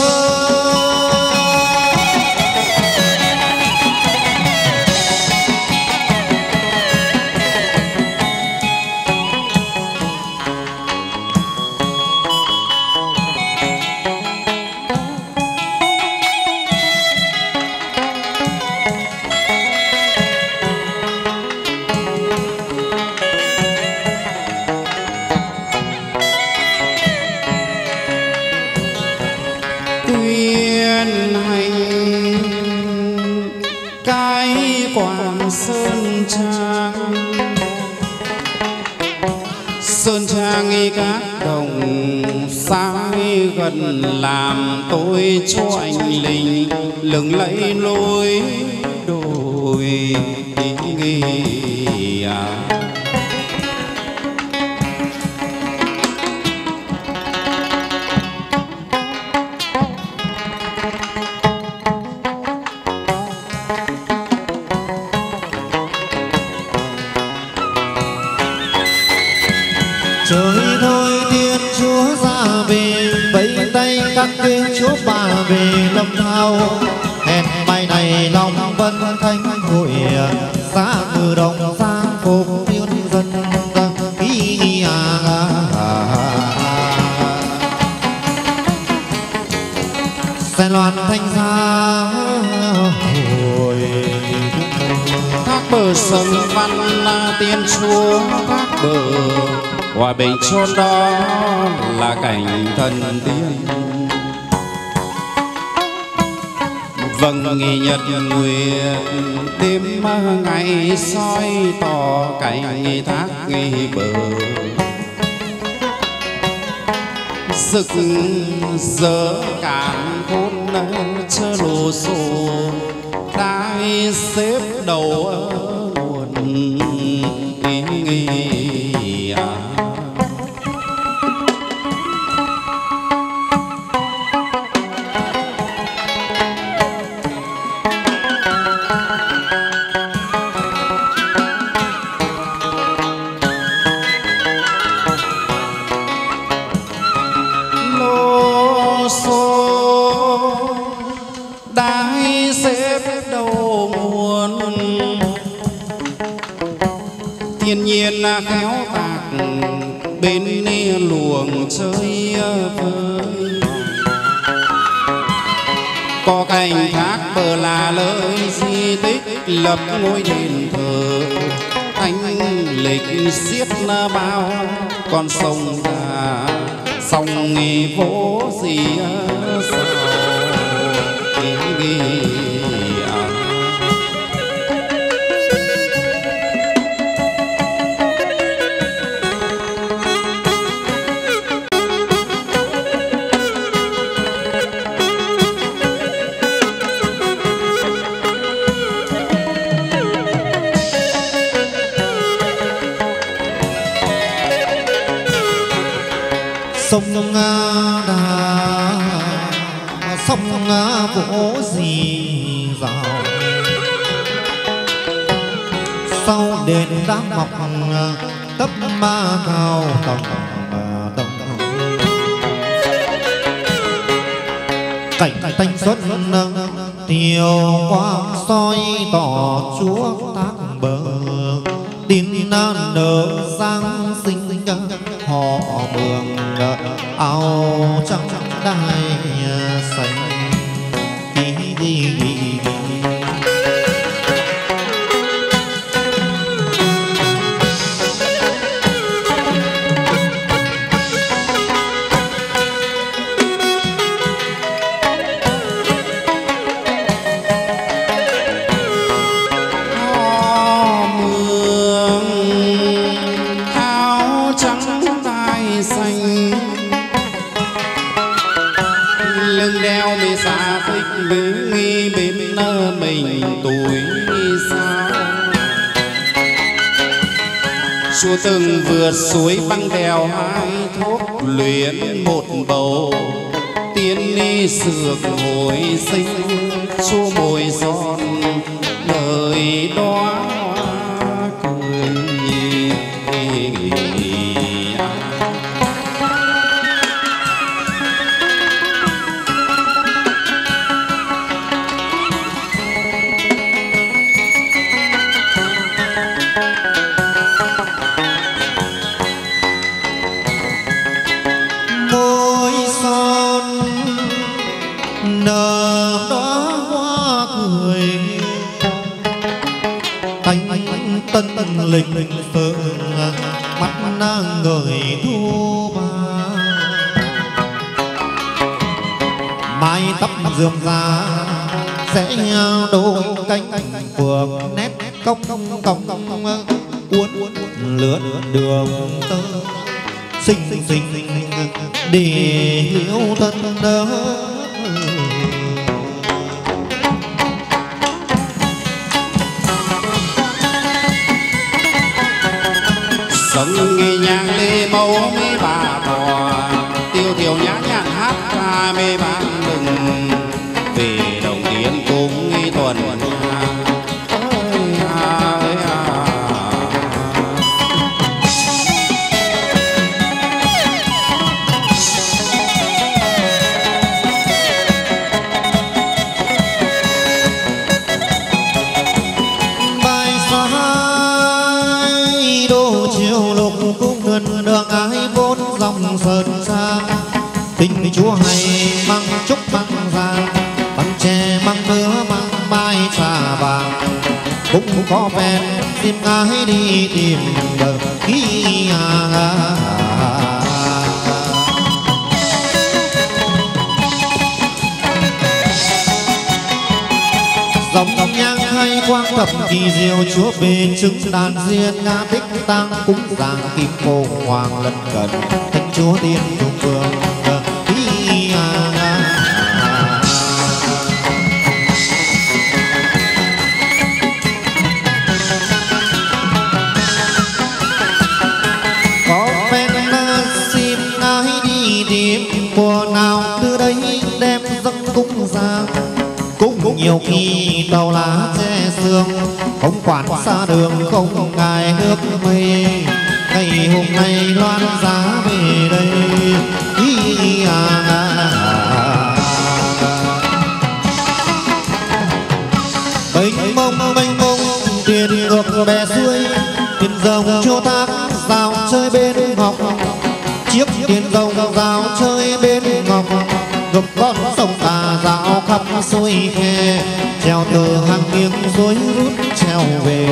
sơn trang. Sơn trang nghi các đồng sai gần làm tôi cho anh linh lừng lẫy lối đồi nghi à. Trời thôi Thiên Chúa ra về, vẫy tay các tiên chúa bà về lâm thao. Hẹn bài này lòng vân thanh hội, xa từ đồng sang phục tiên dân ý xe loan thanh xa hồi. Thác bờ sông văn tiên chúa thác bờ, hòa bình chốn đó là cảnh thần tiên. Vâng nghi nhật nguyệt đêm ngày soi tỏ cảnh nghi thác nghi bờ. Rực rỡ cạn khôn chơ lô xô, đai xếp đầu ở nguồn nghi à. Thiên nhiên khéo tạc bên luồng chơi vơi, có cảnh thác bờ là lời di tích lập ngôi đền thờ. Thanh lịch xiết bao con sông già, sông nghi vỗ gì sao nghi à. Sông đà sông vỗ gì rào, sau đền đá mọc tấp ma cao tầng tầng. Cảnh thanh xuất tiêu quang soi tỏ chúa thác bờ. Tin nở giang sinh họ bường áo trắng đai xanh đi. Lưng đeo bị xa phích với nghi bên mình tuổi sao. Chúa từng vượt suối băng đèo hai thốt luyện một bầu. Tiên ni sược hồi sinh chúa môi giòn đời đó cười. nở đóa hoa cười thanh tân lịch phượng mắt nàng người thu ba mái tóc rườm rà sẽ đôi cánh phượng nét cong uốn lướt đường tơ xinh để liễu thân đỡ sông nghe nhang lê mẫu mấy bà bò tiêu thiểu nhã nhặn hát ca mê ban đừng về đồng tiền cũng nghi tuần đường ái vốn dòng sơn xa tình chúa hay mang trúc mang vàng bằng tre mang nứa mang mai trà vàng cũng có ven tìm ái đi tìm bờ khi dòng nhang hay quang thập kỳ diệu chúa về chứng đàn diên nga tích tăng cúng giảng kim cô hoàng lân cận thánh chúa tiên trung vương có phen xin ai đi tìm mùa nào từ đây đem dâng cúng giảng cũng nhiều khi tàu lá che sương không quản xa đường không ngại nước mây ngày hôm nay loan giá về đây mênh mông tiền ngược bè xuôi tiền rồng chua thác rào chơi bên ngọc chiếc tiền rồng rào chơi bên ngọc ngập con sông tà dạo khắp xuôi khe treo từ hàng miếng suối rút treo về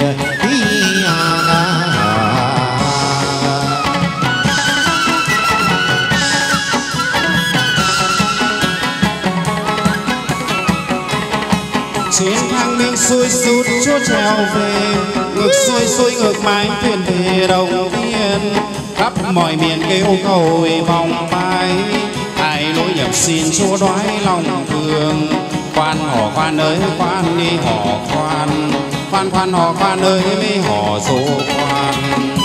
trên hàng miếng xuôi rút chúa treo về ngược xuôi ngược mái thuyền về đồng tiên khắp mọi miền kêu cầu vòng bay ai lỗi nhập xin chúa đoái lòng thương khoan hò khoan ơi khoan đi hò khoan hò khoan ơi mới hò dỗ khoan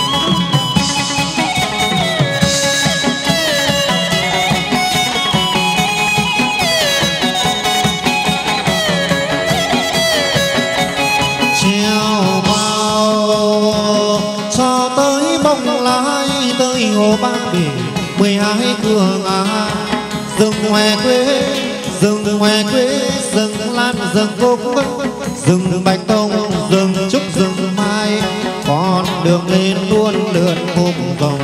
treo bao cho tới bông lái tới hồ Ba Bể 12 cường rừng hoe quê rừng lan rừng cúc rừng bạch tông rừng trúc rừng mai con đường lên luôn lượn cùng vòng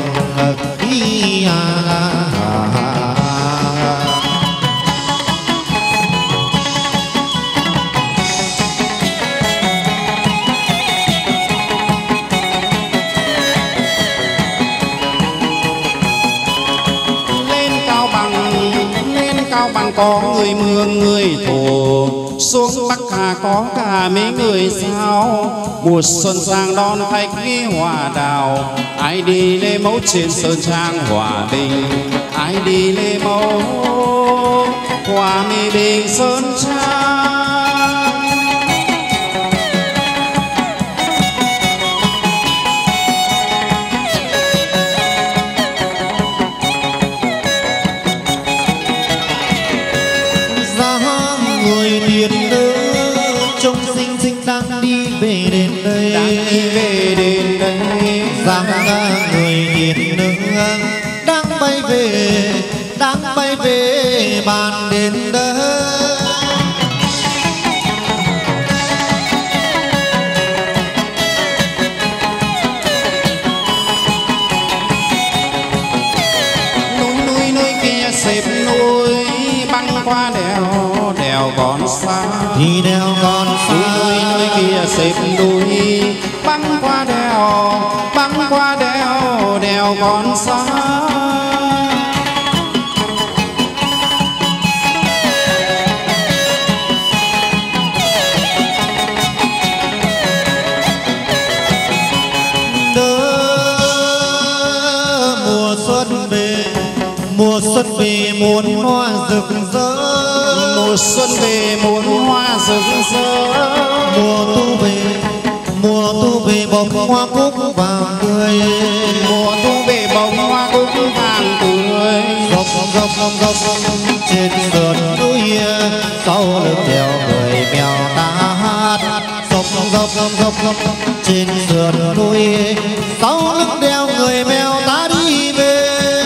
bằng có người mương người thổ xuống Bắc Hà có cả mấy người sao mùa xuân sang đón khách hòa đào ai đi lê mẫu trên sơn trang hòa bình ai đi lê mẫu hòa mi bình sơn trang trông xinh đang đi về đến đây dáng người điền nữ đang bay về bàn đến đây núi kia xếp núi băng qua đèo còn xa thì đèo còn xa núi kia xếp núi băng qua đèo còn xa về muôn hoa rực rỡ, mùa xuân về muôn hoa rực rỡ. Mùa thu về bông hoa cúc vàng tươi, mùa thu về bông hoa cúc vàng tươi. Gốc trên sườn núi sau lưng đèo người mèo ta hát. Gốc trên sườn núi sau lưng đèo người mèo ta đi về.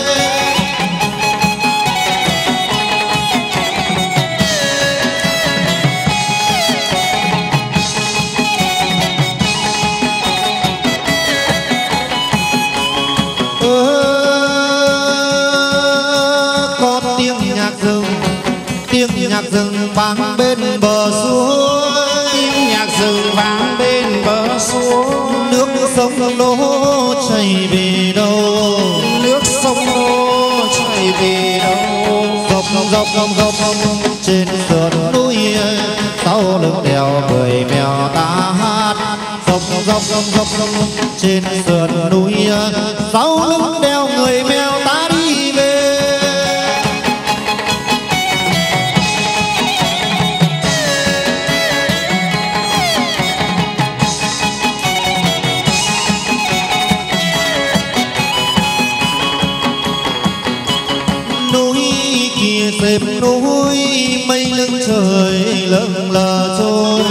Nhạc rừng vang bên bờ suối, nhạc rừng vang bên bờ suối. Nước sông lô chảy về đâu, nước sông lô chảy về đâu. Dọc trên sườn núi sau lưng đèo người mèo ta hát. Dọc trên sườn núi sau lưng đèo người mèo ta đi về. Xếp núi mây lưng trời lững lờ trôi,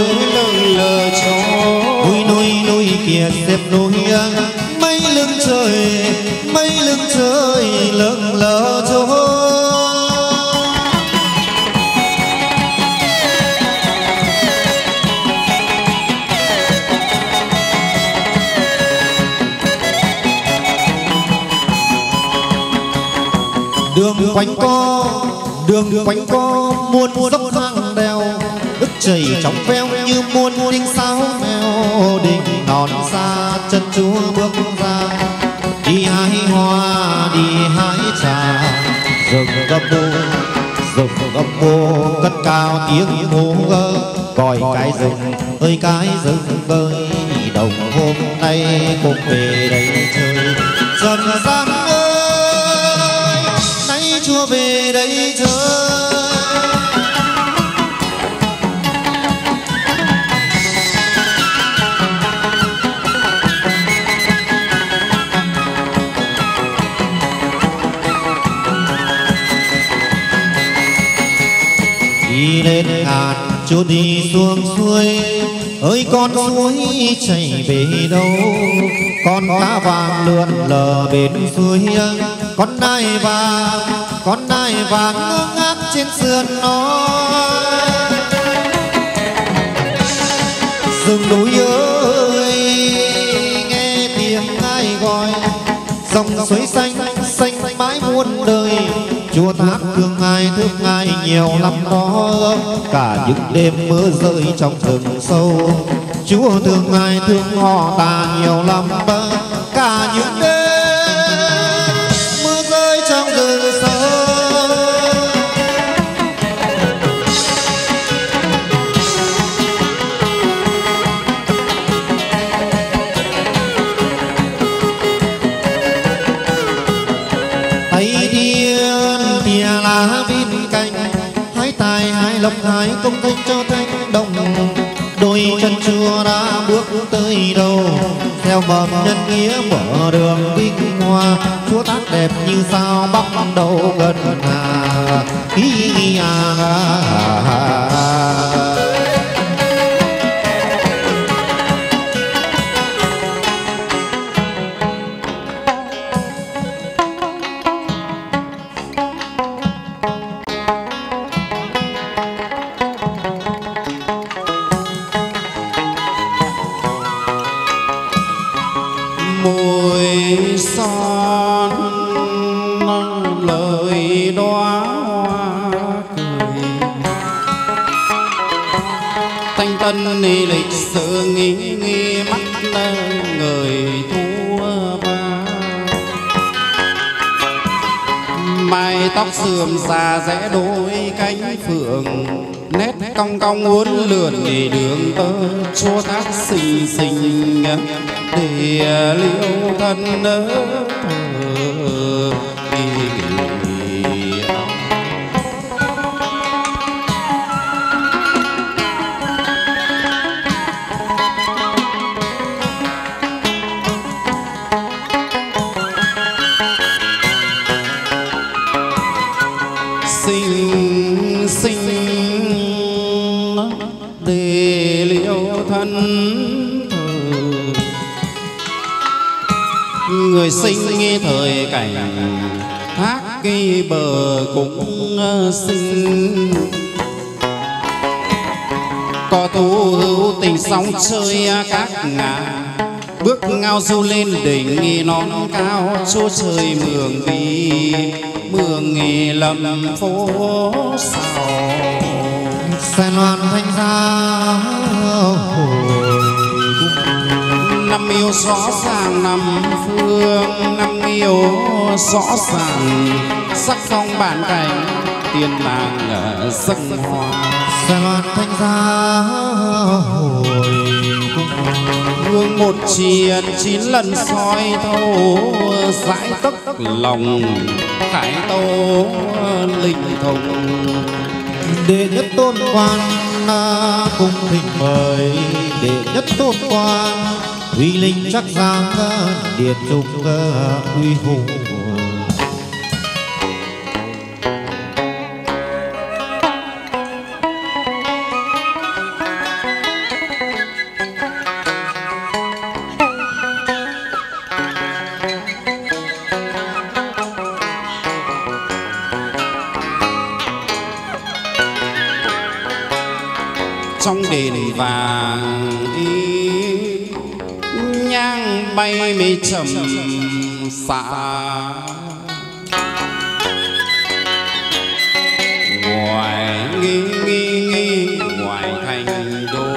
núi kia xếp núi mây lưng trời lững lờ trôi. Đường quanh co muôn dốc thang đèo, nước chảy trong veo như muôn tiếng sáo mèo. Đình non xa chân chúa bước ra, đi hái hoa đi hái trà. Rừng gầm bô cất cao tiếng hú gơ, gọi cái rừng ơi cái rừng ơi. Đồng hôm nay cùng về đây chơi, dần gian ơi nay chúa về đây chơi. Đi lên ngàn chúa đi xuống suối, ơi con suối chảy về đâu. Con cá vàng lượn lờ bên suối, con nai vàng ngơ ngác trên sườn non. Rừng núi ơi nghe tiếng ai gọi, dòng suối xanh mãi muôn đời. Chúa thác thương ai nhiều lắm đó, cả những đêm mưa rơi trong rừng sâu. Chúa thương ai thương họ ta nhiều lắm đó, cả những đêm mưa rơi trong rừng sâu. Lá bên cạnh hái tài hái lộc hái công danh cho thanh đồng. Đôi chân chúa đã bước tới đâu, theo mầm nhân nghĩa mở đường vinh hoa. Chúa thác đẹp như sao bắc đầu gần hà. môi son lời đóa hoa cười, thanh tân lịch sự nghi mắt người thua ba. Mái tóc sườn già rẽ đôi cánh phượng, nét cong cong uốn lượn để đường tơ. Chúa thác xinh xinh để liêu thân thân người sinh nghe thời cảnh thác cái bờ cũng sinh có tu hữu tình sóng chơi các ngà bước ngao du lên đỉnh nghi non cao chỗ trời mường bi mường nghề lầm phố sao xe loan thanh ra năm yêu rõ ràng năm phương năm yêu rõ ràng sắc phong bản cảnh tiên nàng ở sân hoa xe loan thanh ra hương một triền 9 lần soi thâu giải tất lòng khải tâu linh thông đệ nhất tôn quan cung thỉnh mời đệ nhất tôn quan uy linh chắc giang điện trung uy hùng trong đền vàng nhang bay mây trầm xạ ngoài nghi ngoài thành đô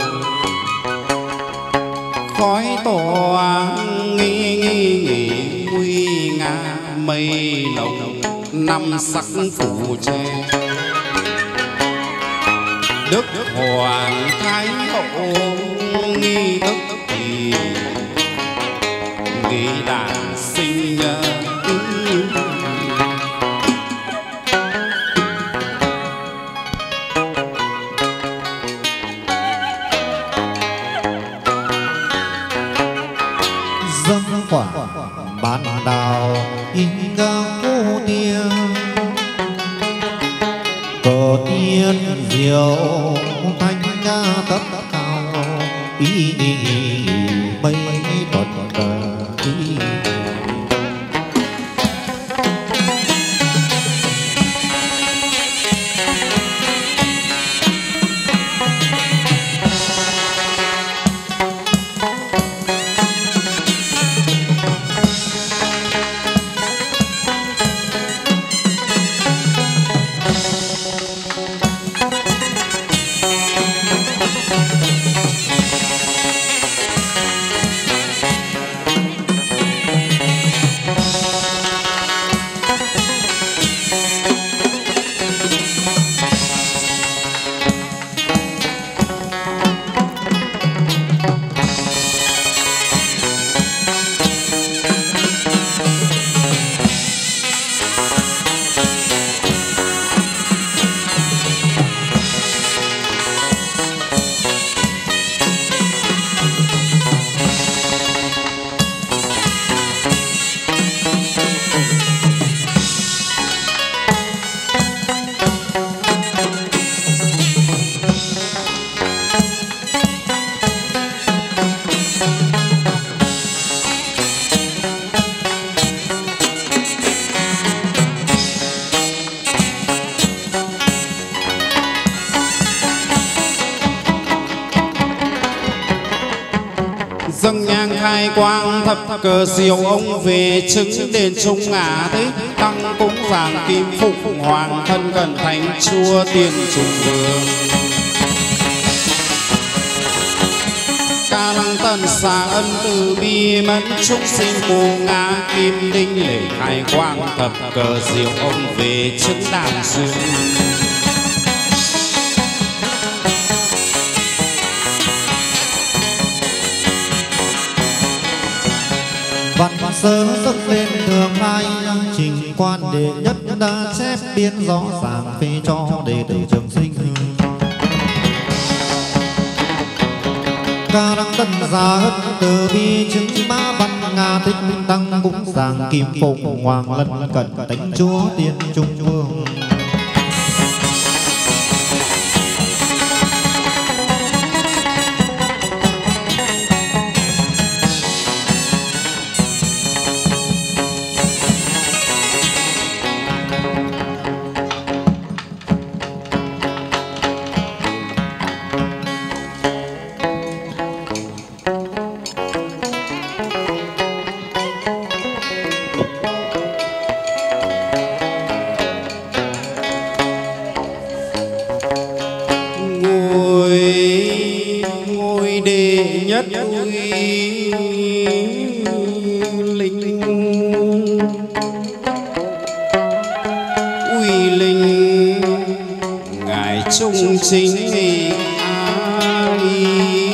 khói tỏa nghi nguy nga mây nồng năm sắc phủ che đức hoàng thái hậu nghi tức thì nghi đàn sinh dâng quả bán đào in cô tiên cờ tiên diệu thanh ca tất cao ý mây tuần ý dâng nhang khai quang thập cờ diệu ông về chứng đền trung ngã thích tăng cúng vàng kim phục hoàng thân cận thánh chúa tiên trùng vương ca lăng tần xà ân từ bi mẫn chúng sinh phù ngã kim đinh lễ khai quang thập cờ diệu ông về chứng đàn dương văn sơ dâng lên thường lai trình quan đệ nhất đã chép biên rõ ràng phê cho đệ tử trường sinh ca đăng tân gia hất từ bi chứng ba văn nga thích tăng cũng giảng kim phục hoàng lân cận tánh chúa tiên trung vương ngôi đệ nhất uy linh, uy linh ngài trung chính ai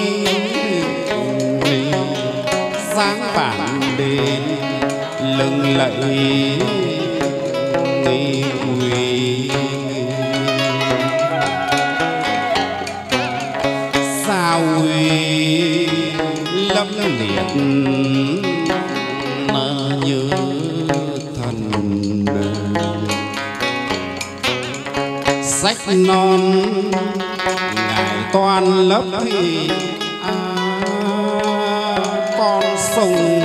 sáng bản đền lừng lẫy uy sao uy lâm liệt như thần sách non ngài toàn lấp con sông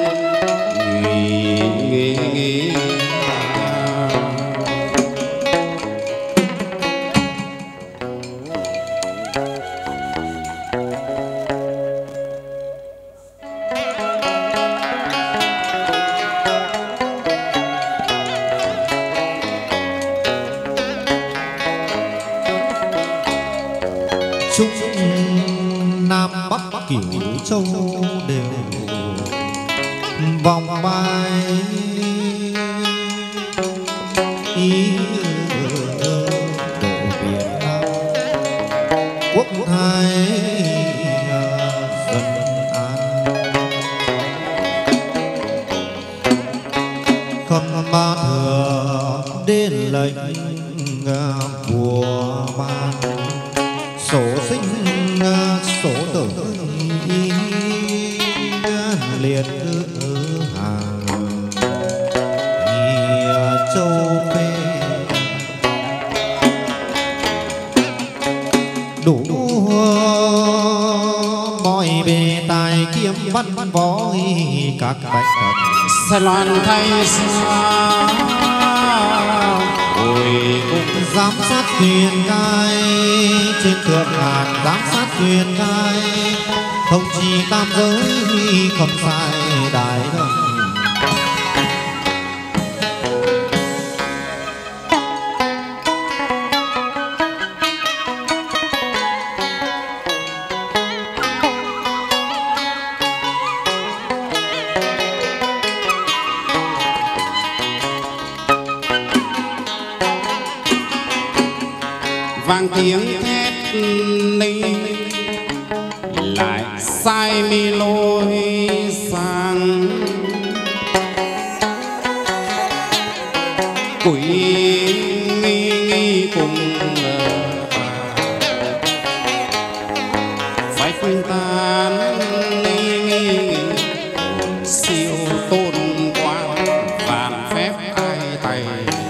Trung Nam Bắc Cửu Châu đều vòng bay ý độ Việt Nam quốc thái dân an con ba thừa đến lệnh của ban sổ sinh sổ tử liệt hàng châu phê đủ mọi bề tài kiếm văn võ các bạch thật sẽ loan thay xa giám sát thuyền cai trên thượng ngàn giám sát thuyền cai không chỉ tam giới không sai đại đồng vang tiếng thét ninh lại sai mi lối sang quỷ nghi cùng phách tan siêu tôn quang vạn phép ai tay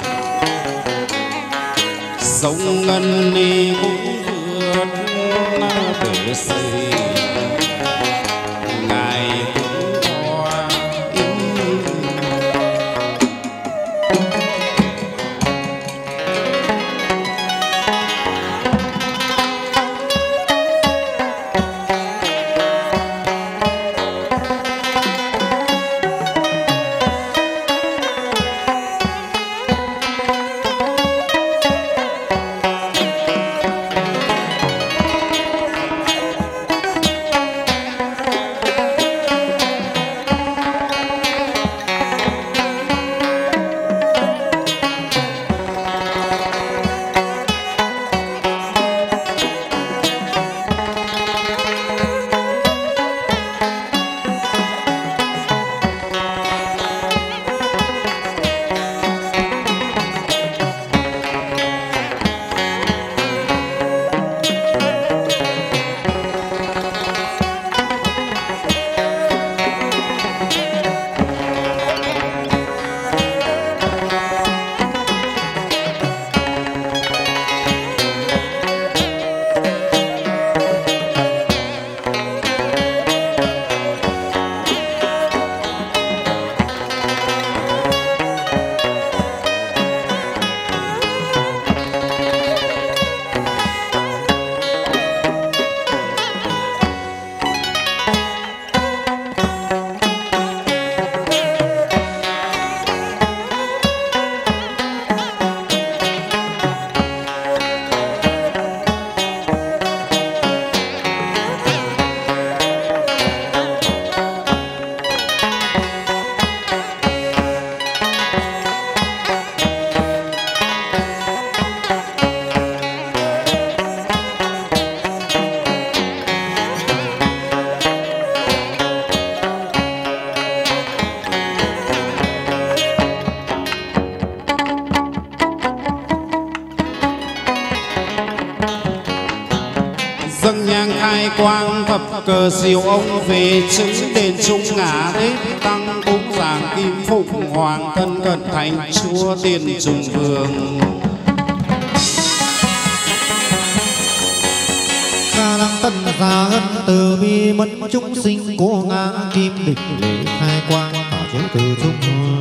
giống ngân ni cũng vượt để xây ngài cũng qua dâng nhang khai quang thập cờ diệu ông về chứng đền trung ngã tết tăng cúng giảng kim phụng hoàng thân cận thành chúa tiên trùng vương. ca lăng tân gia ân từ bi mẫn chúng sinh cố ngã kim địch lễ khai quang bảo chiếu từ trung.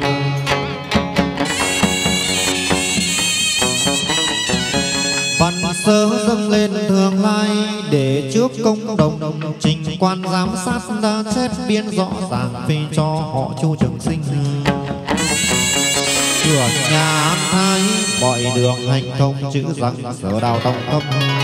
Văn sớ dâng lên thường lai để trước công đồng trình quan giám sát đã xét biên rõ ràng phê cho họ chu trường sinh. Cửa nhà an thái mọi đường hành thông chữ rằng sở đào tông tâm.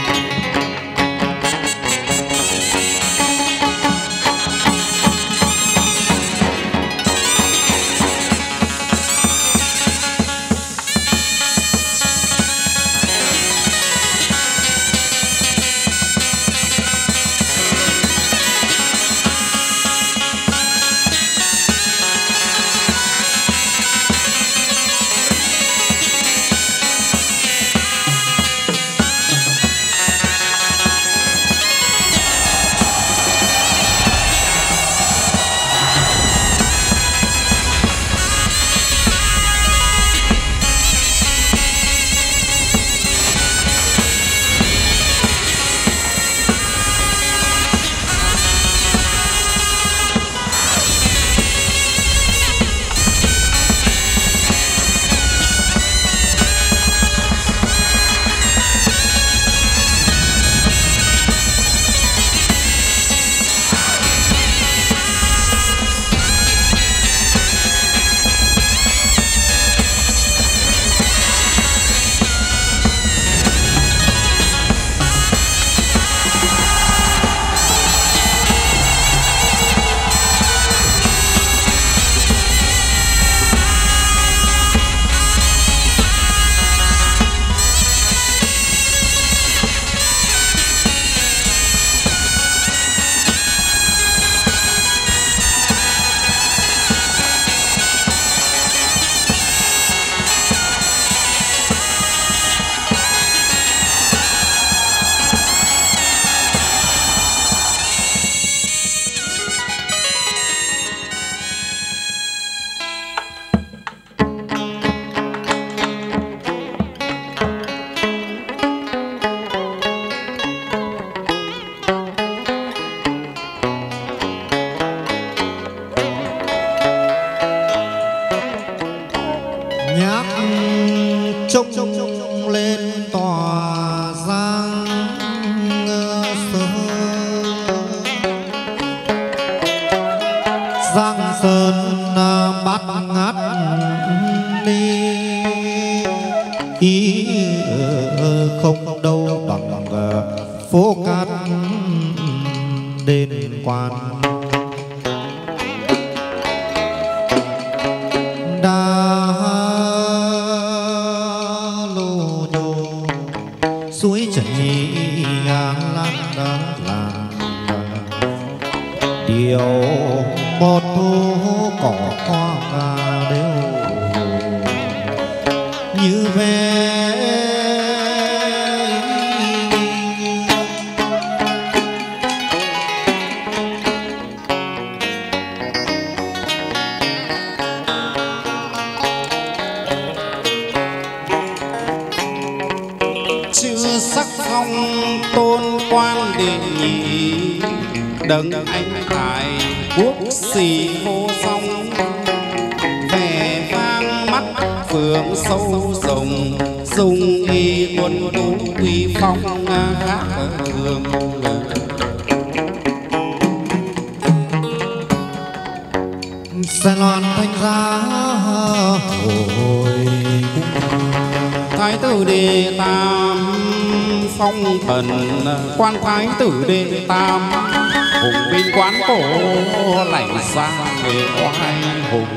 trông lên tòa giang sơn bát ngát đi ý không đâu bằng phố cát đền quan suối chảy lan là điều một thu cỏ hoa đều như ve chữ sắc phong tôn quan đệ nhị đấng anh tài quốc sĩ vô song vẻ vang mắt phượng sâu rồng dung y quân tú uy phong khác thường xe loan thanh giá hồi thái tử đệ tam phong thần quan thái tử đệ tam hùng binh quán cổ lạnh ra về oai hùng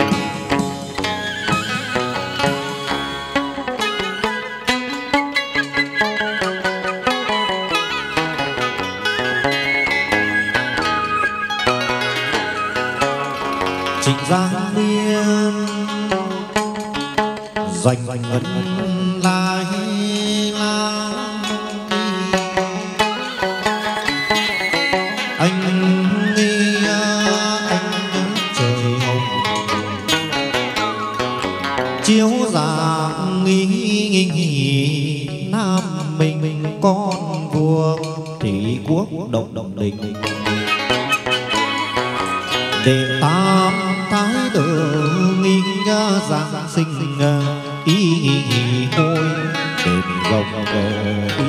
Trịnh Giang Biên doanh ngân lai quốc động đình. Đệ tam thái tử nghi giáng sinh ý ngôi đền rồng ý.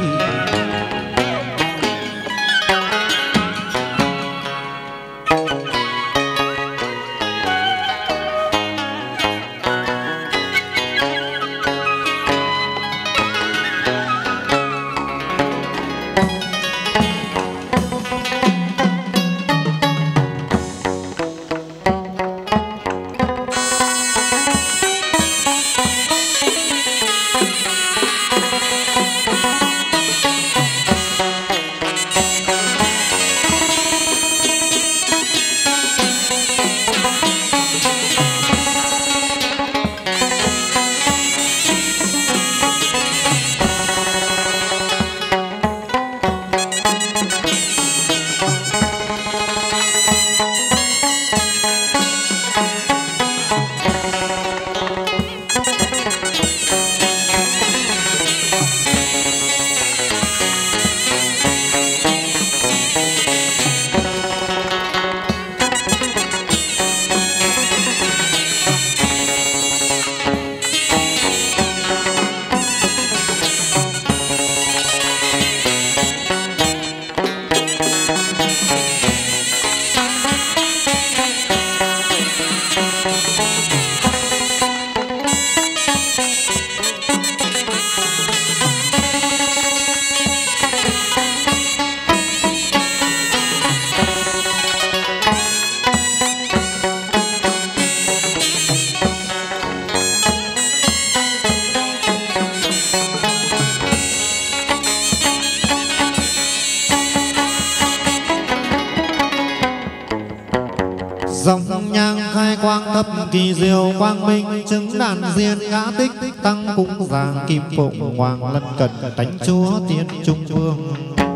Dòng nhang khai quang thập kỳ diệu quang minh, chứng đàn diên ngã tích tăng cúng giàng kim phụng hoàng lân cận tánh chúa tiên trung vương.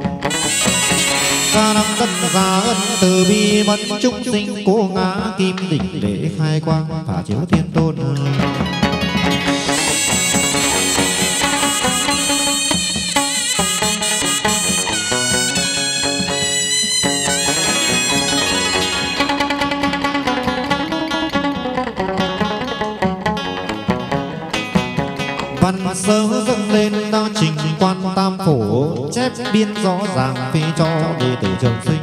Ca năm tân gia ân từ bi mẫn chúng sinh cố ngã kim đỉnh để khai quang phả chiếu thiên tôn. Sơ dâng lên ta trình quan tam phổ, chép biên rõ ràng phi cho đệ tử Trường Sinh.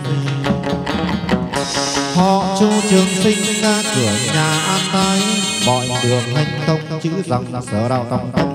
Họ Chu Trường Sinh cửa nhà an thái, mọi đường hành tông chữ rằng sở đạo tâm tâm.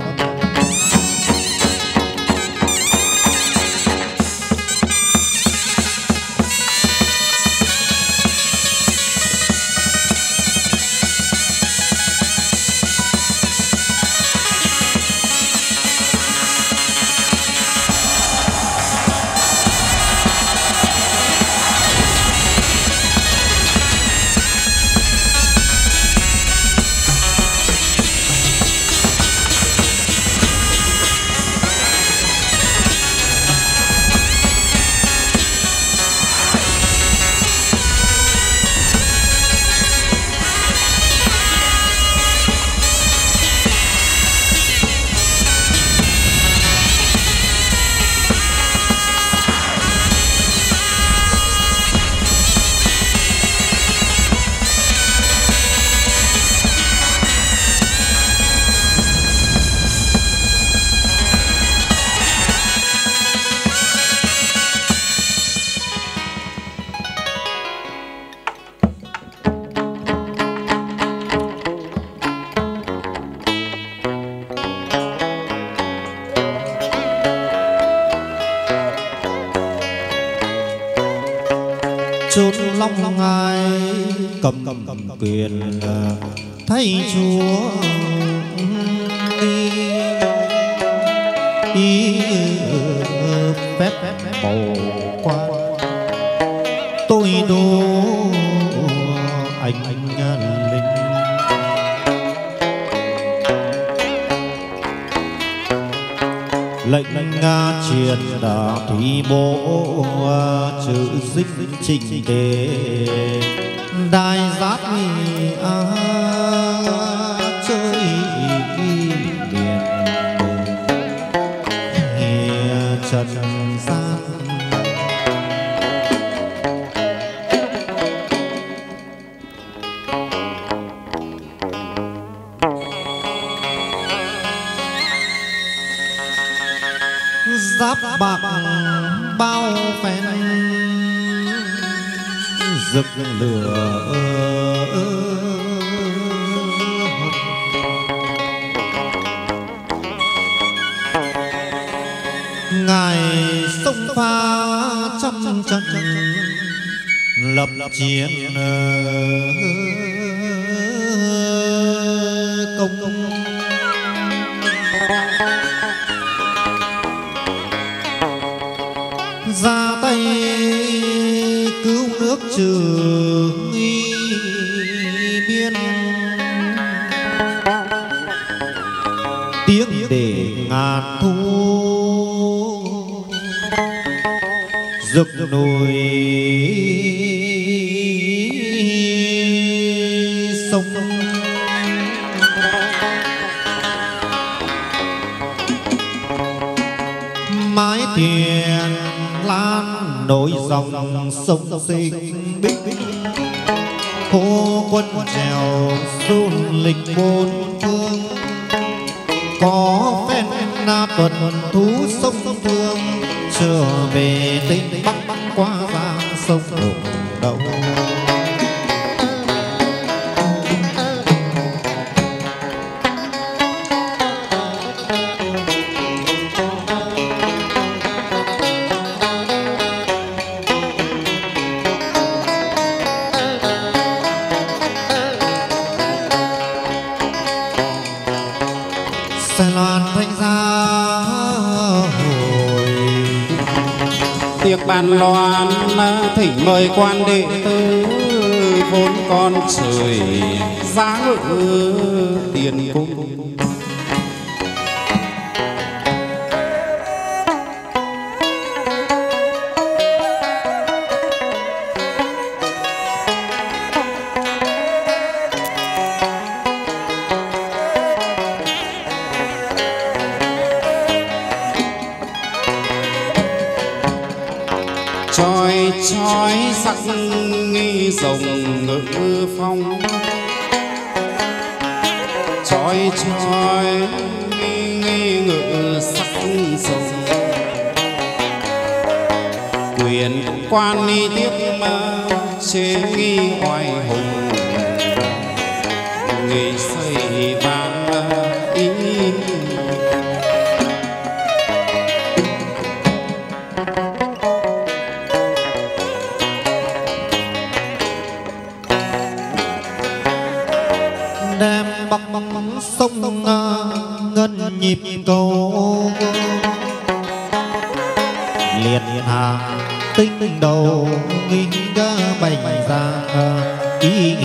chốn long ngai cầm quyền thay chúa ý phép bầu qua tôi đố anh linh lệnh truyền đạo thủy bộ chữ dích trình đề đại giác chơi miền trần gian bạc bao phen rực lửa ngài sông pha trăm trận lập chiến công ra tay cứu nước trừ nghi biên tiếng để ngàn thu rực nổi sông mái tiền lan nối dòng sông Sinh Bích hô quân trèo xuân lịch bốn phương có phen na tuần thú sông Thương trở về Tây Bắc qua giang sông Đồng Đậu bàn loan thỉnh mời quan đệ tử vốn con trời giá ngự tiền cung chói sắc nghi rồng ngự phong chói nghi ngự sắc rồng quyền quan ni tiếp chế nghi oai hùng nghi xây vang ý sông ngân nhịp cầu liệt hàng tinh đầu nghinh bành ra ý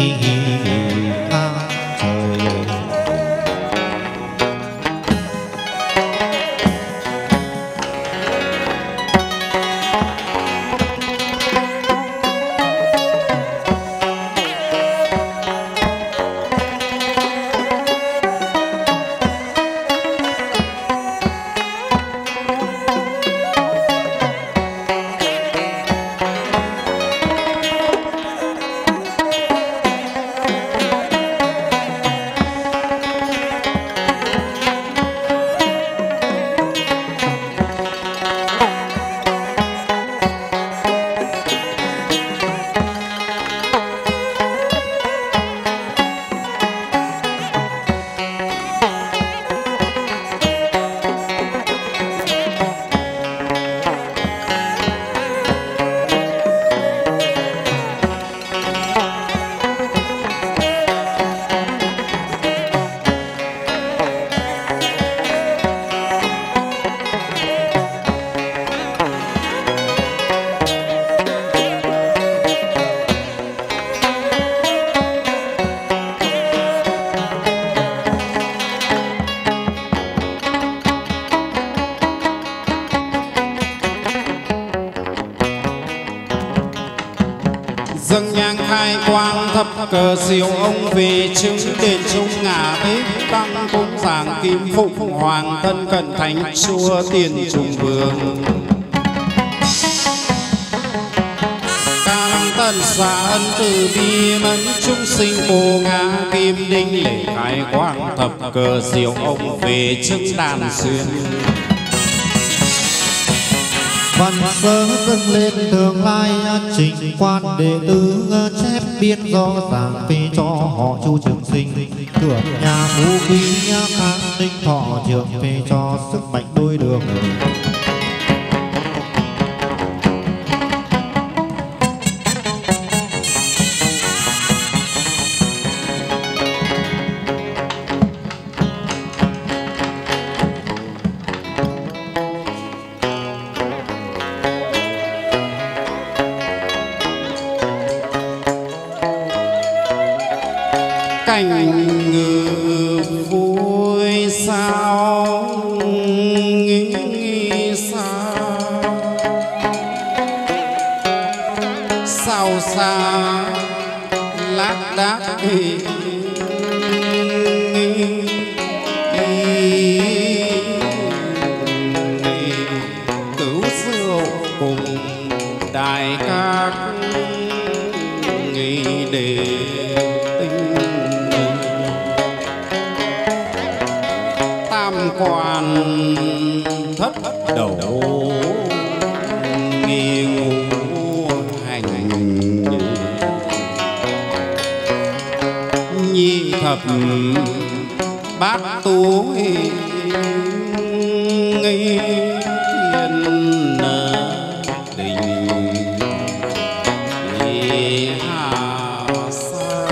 trời dâng nhang khai quang thập cờ diệu ông về chứng đền trung ngả bếp đăng cúng giảng kim phụng hoàng thân cận thánh chúa tiền trùng vương ca lăng tân xá ân từ bi mẫn chúng sinh bồ ngã kim đinh lễ khai quang thập cờ diệu ông về chứng đàn xuyên văn sớ dâng lên tương lai trình quan đệ tử chép biên rõ ràng phê cho họ Chu Trường Sinh cửa nhà phú quý khang ninh thọ trường phê cho sức mạnh đôi đường. Cảnh ngự vui sao nghĩ sao sao xa lác đác cứu rượu cùng đại các nghĩ để quan thất đầu nghi ngũ hành nhi thập bát tú nghi thiên đình hà sa.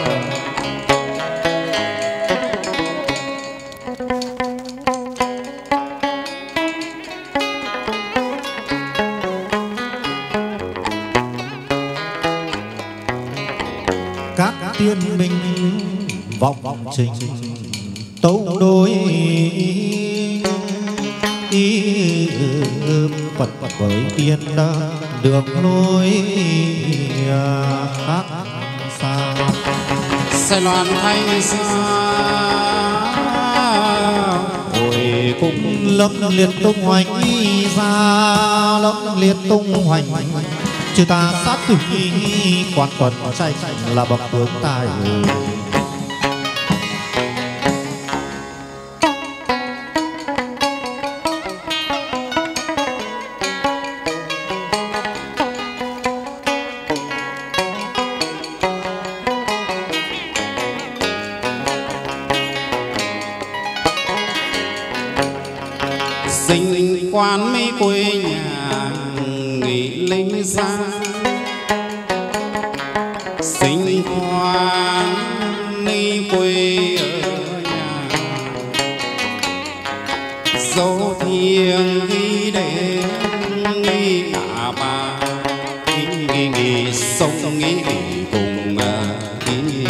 Các tiên minh vọng trình tấu đối Phật với tiên đường lối khác xa Sài Loan thanh xa hồi cũng lâm liệt tung hoành ra lâm liệt tung hoành chư ta sát tử quan tuần tranh là bậc tướng tài. Sinh quan mấy quê nhà nghỉ linh ra sinh quan mấy quê ở nhà dấu thiêng ghi để nghi cả ba nghi sống nghi cùng nghi.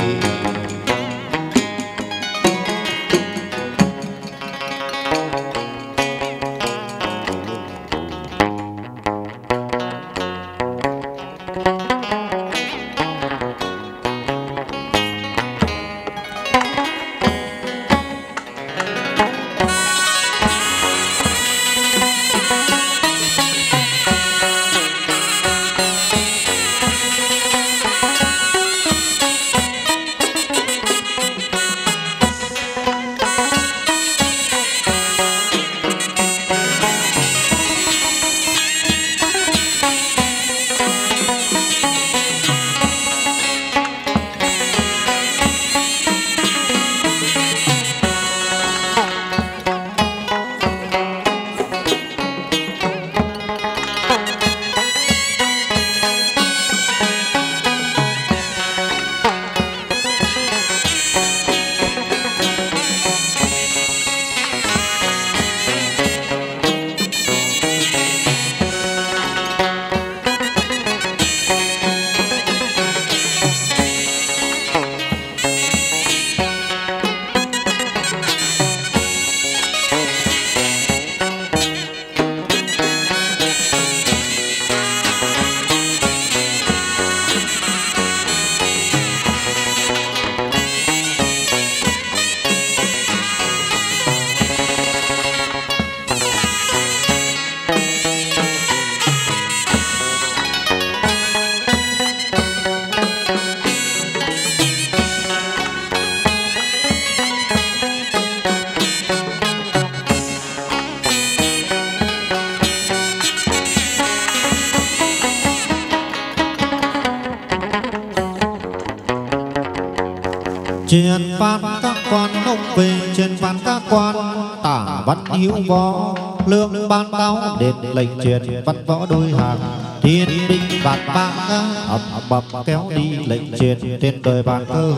Truyền phát các quan không về, truyền phát các quan tả văn hiếu võ, lương ban táo đền lệnh truyền văn võ đôi hàng, thiên binh bạt bạc ầm ầm kéo đi lệnh truyền trên đời bàn cơ.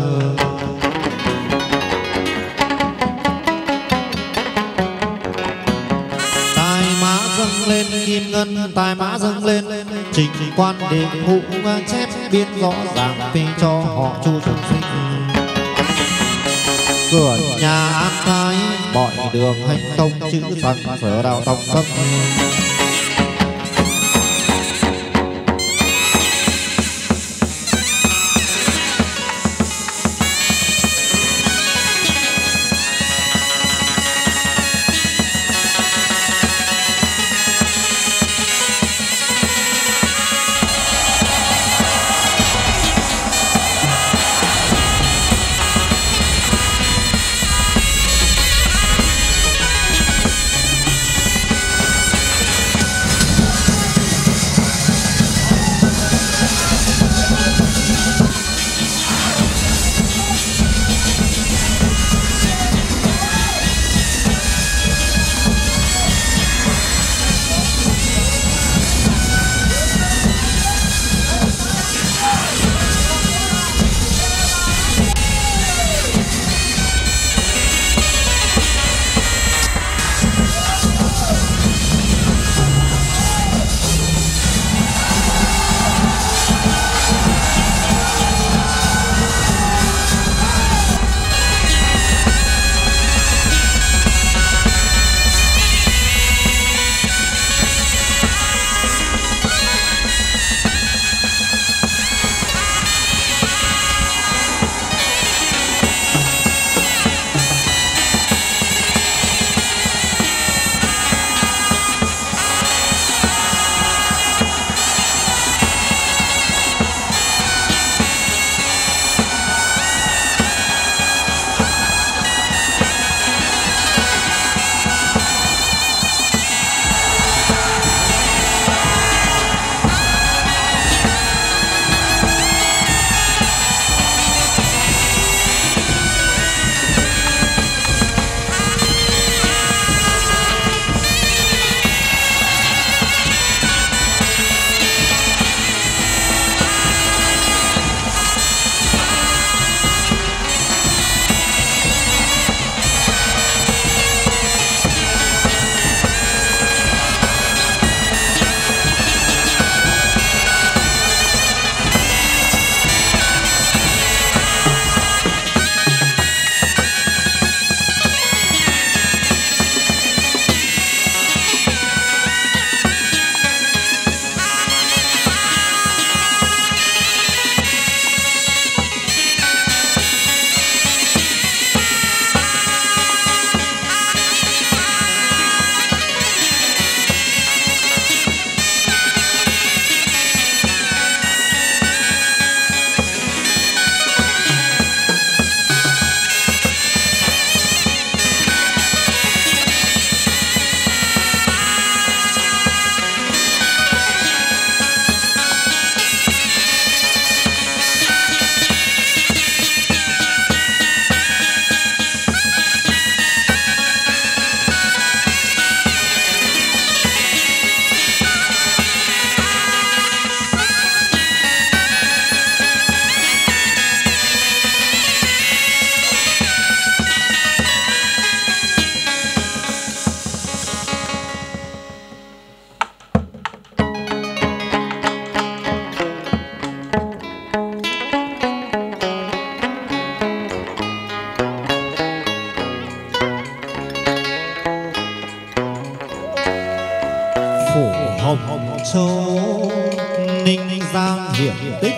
Tài mã dâng lên kim ngân, tài mã dâng lên trình quan đệ ngũ, chép biên rõ ràng phi cho họ chu chúng sinh. Cửa nhà an thái mọi đường hành thông, chữ sẵn sở đạo tông cấp. Châu Ninh Giang hiển tích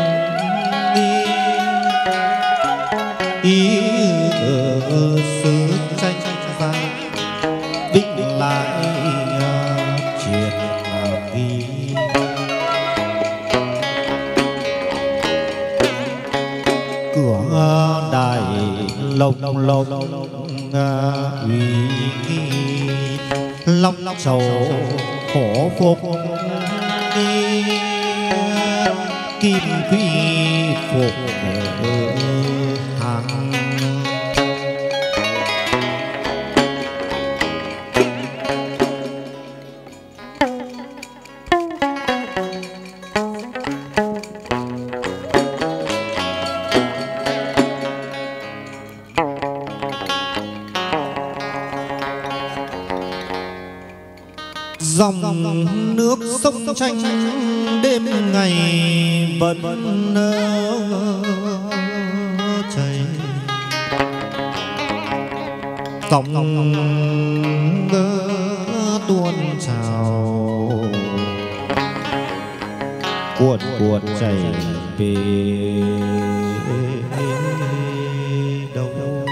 ý ở xứ tranh giang vĩnh lại truyền ghi cửa đài lồng uy long sầu khổ phục kim quy phục hàng. Dòng nước sông tranh đêm ngày vẫn chảy, dòng tuôn trào cuộn cuộn chảy về đâu.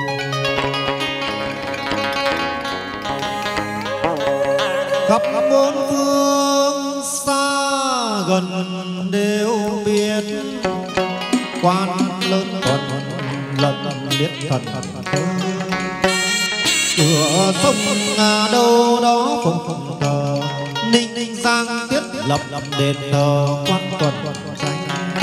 Khắp bốn phương xa gần đều biết, quan lớn tuần lần liếc thần thơ. Cửa sông đâu đó phụng thờ, Ninh Giang thiết lập đền thờ quan tuần tranh.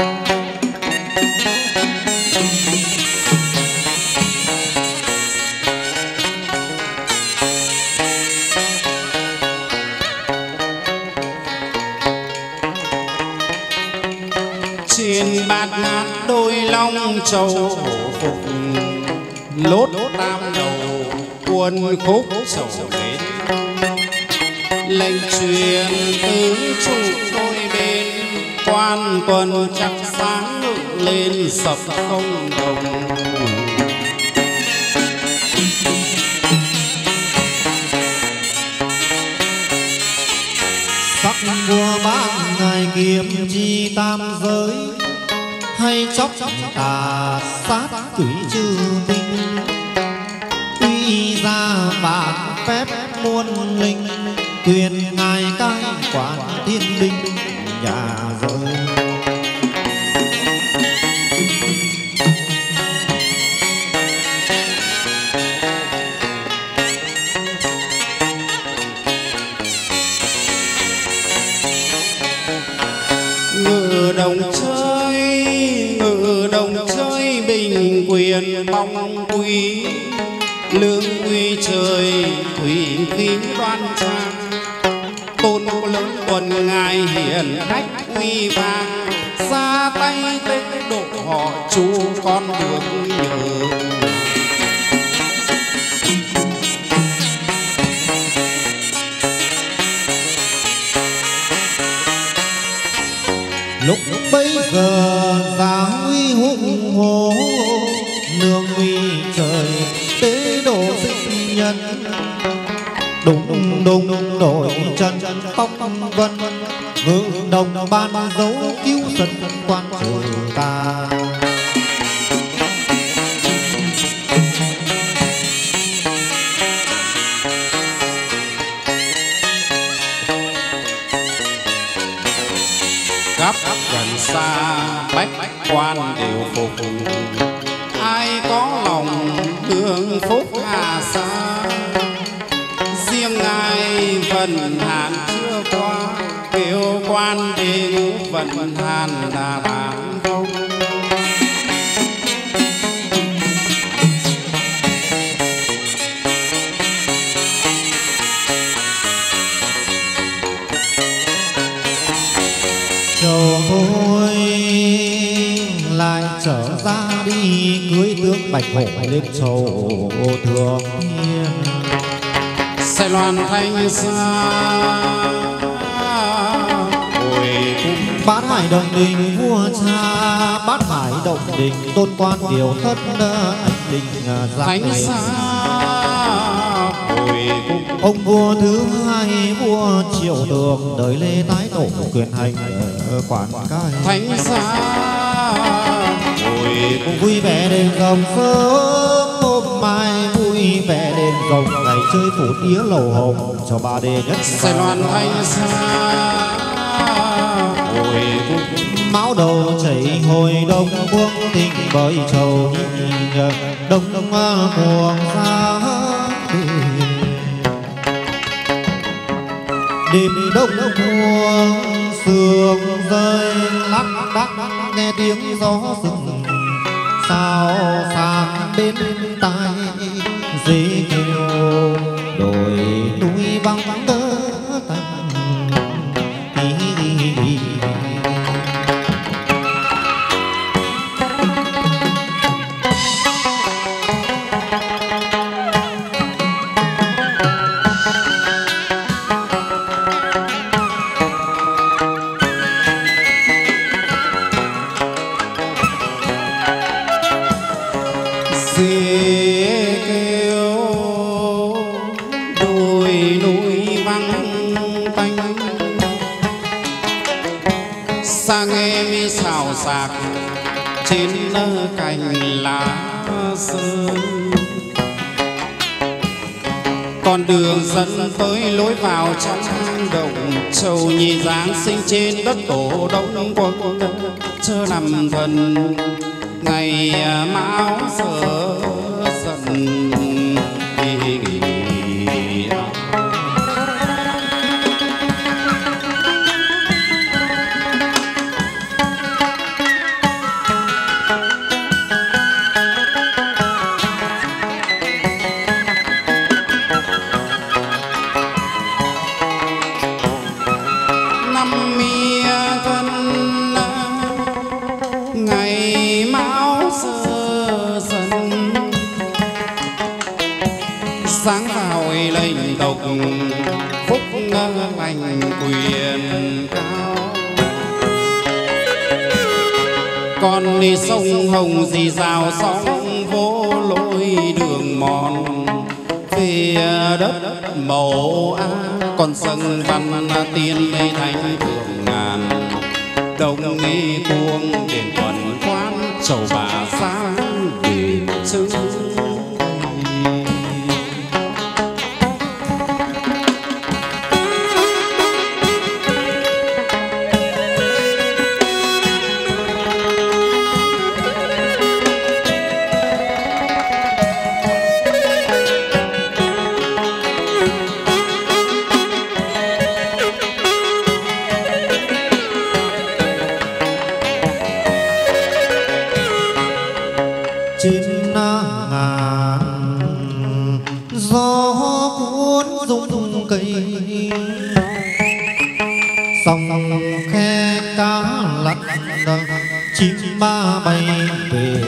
Trên bát ngát đôi long châu phục, lốt tam đầu quân khúc sầu đến. Lệnh truyền tứ trụ đôi bên, quan tuần chắc sáng ngự lên sập không đồng. Sắc vua bác ngài kiếm chi tam giới, hay chóc tà sát quỷ trừ tinh. Tuy ra vạn phép muôn linh, quyền ngài cai quản thiên binh nhà rơi. Ngự đồng chơi bình quyền mong quý. Lương uy trời thủy khí đoan trang, tôn lớn tuần ngài hiển khách uy vang. Ra tay tế độ họ chú con được nhờ. Lúc bấy giờ giá uy hùng hổ, nương uy trời tế độ sinh nhân. Đùng đùng đổi chân tóc vân, ngự đồng ban dấu cứu sân quan trừ ta. Khắp gần xa bách quan đều phục, ai có lòng hưởng phúc hà xa. Riêng ngài vận hạn chưa qua, kêu quan đề ngũ vận hạn là bản không. Châu tôi lại trở ra đi, cưới tướng bạch hổ lên châu thượng thiên. Sài Loan thanh xa hồi cung, Bát Hải Đồng Đình vua cha, Bát Hải Đồng Đình tôn quan điều thất anh đình giặc thanh này. xa hồi cung. Ông vua thứ hai vua Triệu Tường, đời Lê tái tổ quyền hành ở quản cai. Thánh giá hồi cung. Vui vẻ đền rồng sớm hôm mai, vui vẻ đền rồng ngày chơi phủ tía lầu hồng cho bà đề nhất. Sài Loan thanh xa hồi cung. Máu đầu chảy hồi đông buông tình bởi trầu nhị, đông đông cuồng xa. Đêm đông cuồng sương rơi lắc đắc nghe tiếng gió rừng sao sáng bên tai dễ kêu đồi núi vắng vắng tơ tanh. sạc trên cành lá rơi. Con đường dẫn tới lối vào trong đồng châu nhi giáng sinh trên đất tổ đông quân chớ nằm thần ngày mão giờ dần. Sáng vào lệnh tộc phúc lành quyền cao. Con đi sông Hồng dì rào sóng vô lối đường mòn về đất màu A. Con sông Văn Tiên mây thành thượng ngàn đồng nghi cuông đền tuần quán chầu bà sáng đền chữ. Trên ngàn gió cuốn rung cây, sông khe cá lặn chim ba bay về.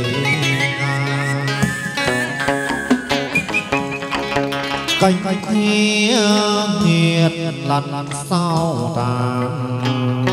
Cánh kia nghiệt lặn sao tàn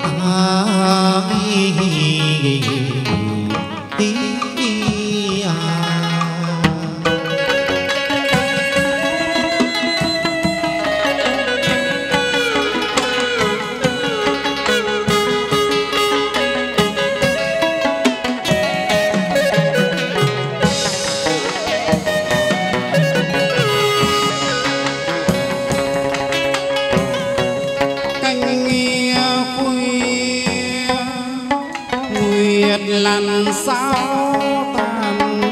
làn sao tàn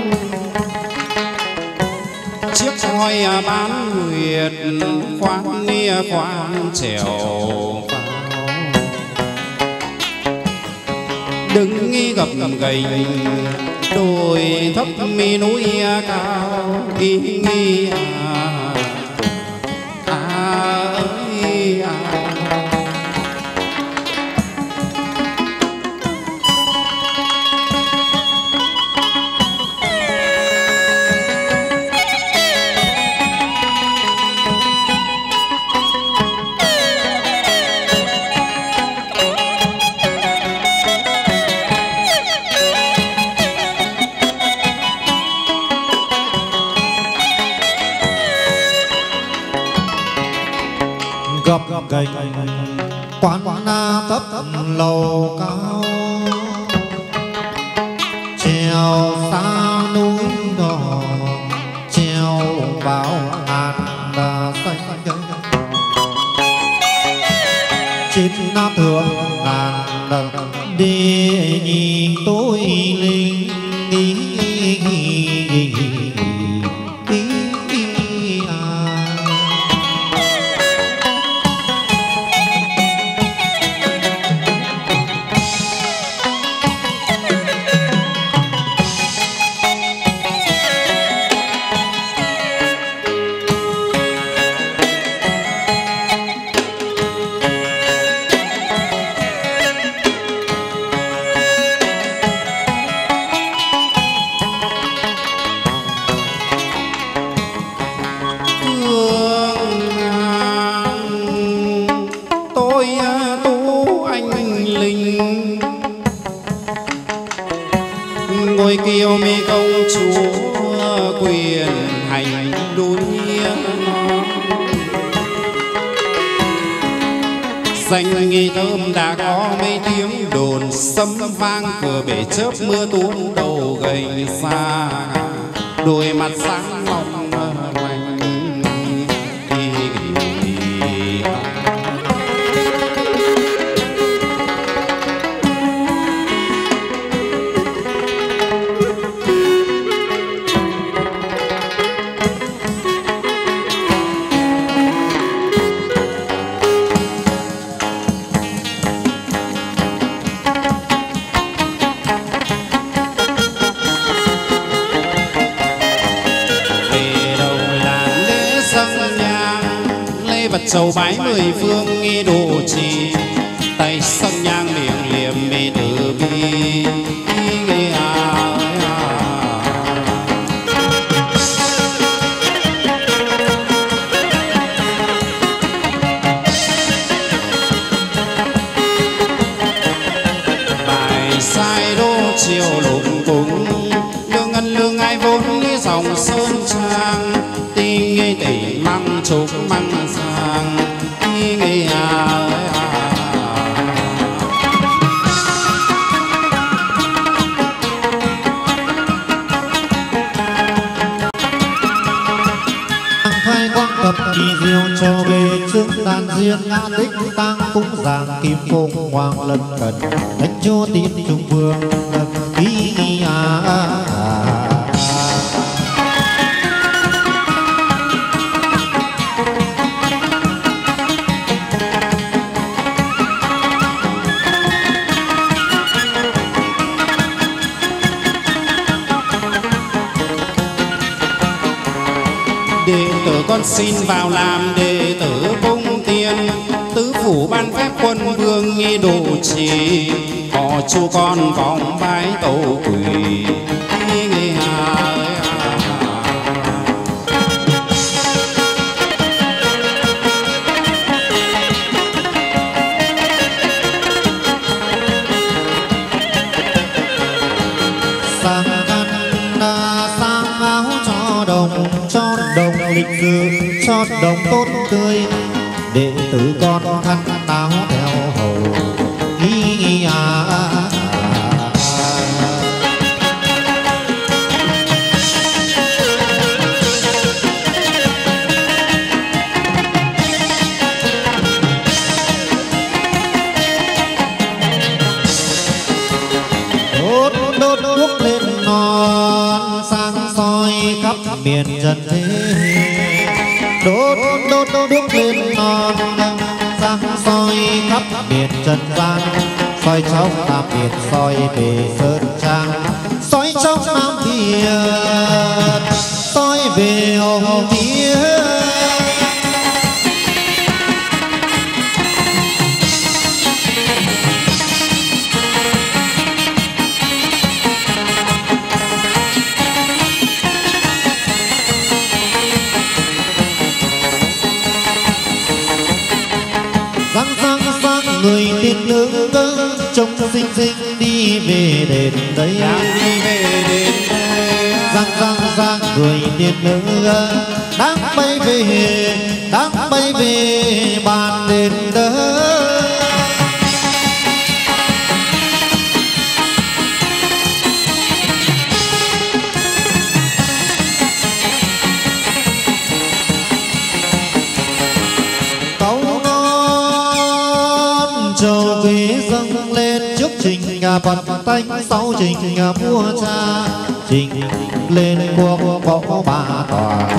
chiếc roi bán nguyệt khoan nia khoan trèo vào đứng nghi gập gành đồi thấp mi núi cao ý nghi ơi gập gành quán tấp lầu cao treo xa núi đỏ treo vào hạt xanh trên thượng ngàn đi nhìn tôi linh ngôi kiều mi công chúa quyền hành đuối danh nghi thơm đã có mấy tiếng đồn sấm vang cửa bể chớp mưa tuôn đầu gầy xa đôi mặt sáng long lanh châu bái mười phương nghi độ trì tay sông nhang miệng liệm mi từ bi bài sai đô chiều lụng cùng lương ngân lương ai vốn lý dòng sơn trang ti nghi tỷ măng trục măng sang nghi khai quang tập kỳ diệu cho về trước đàn duyên ngã tích tăng cúng giảng kim phụng hoàng lân cận đánh cho tín trung vương ký đệ tử con xin vào làm đệ tử cung tiên tứ phủ ban phép quân vương nghi độ trì họ chu con vòng bái tẩu quỷ lịch sử cho đồng tốt tươi đệ tử con khăn áo theo hầu đốt đuốc lên non sáng soi khắp miền trần thế đốt đuốc lên non sáng soi khắp miền trần gian soi trong Nam Việt soi về Sơn Trang soi trong Nam Việt soi về Hồng Thiên người tiên nữ trông xinh xinh đi về đền đây giang người tiên nữ đang bay về bàn đền đây trầu ghế dâng lên trước trình Phật tánh sáu trình vua cha trình lên quốc có ba tòa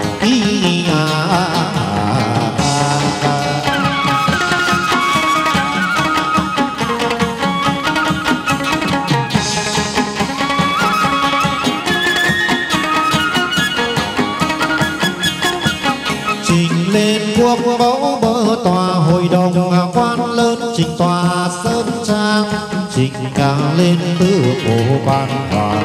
trình lên quốc có bơ tòa hội đồng quan lớn trình tòa sơn trang trình ca lên tứ cổ ban hoàng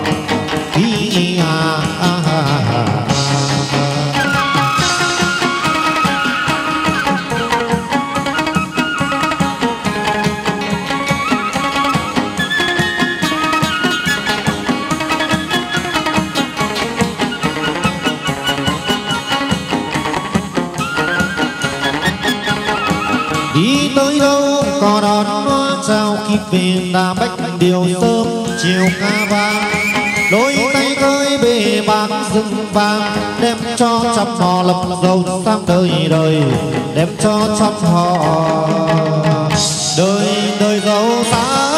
chào đón chào kịp về đà bách điều sớm chiều ca vang, đôi tay cơi bề bạc rừng vàng, đem cho trăm họ lập dầu sang đời đời, đem cho trăm họ đời đời giàu sang.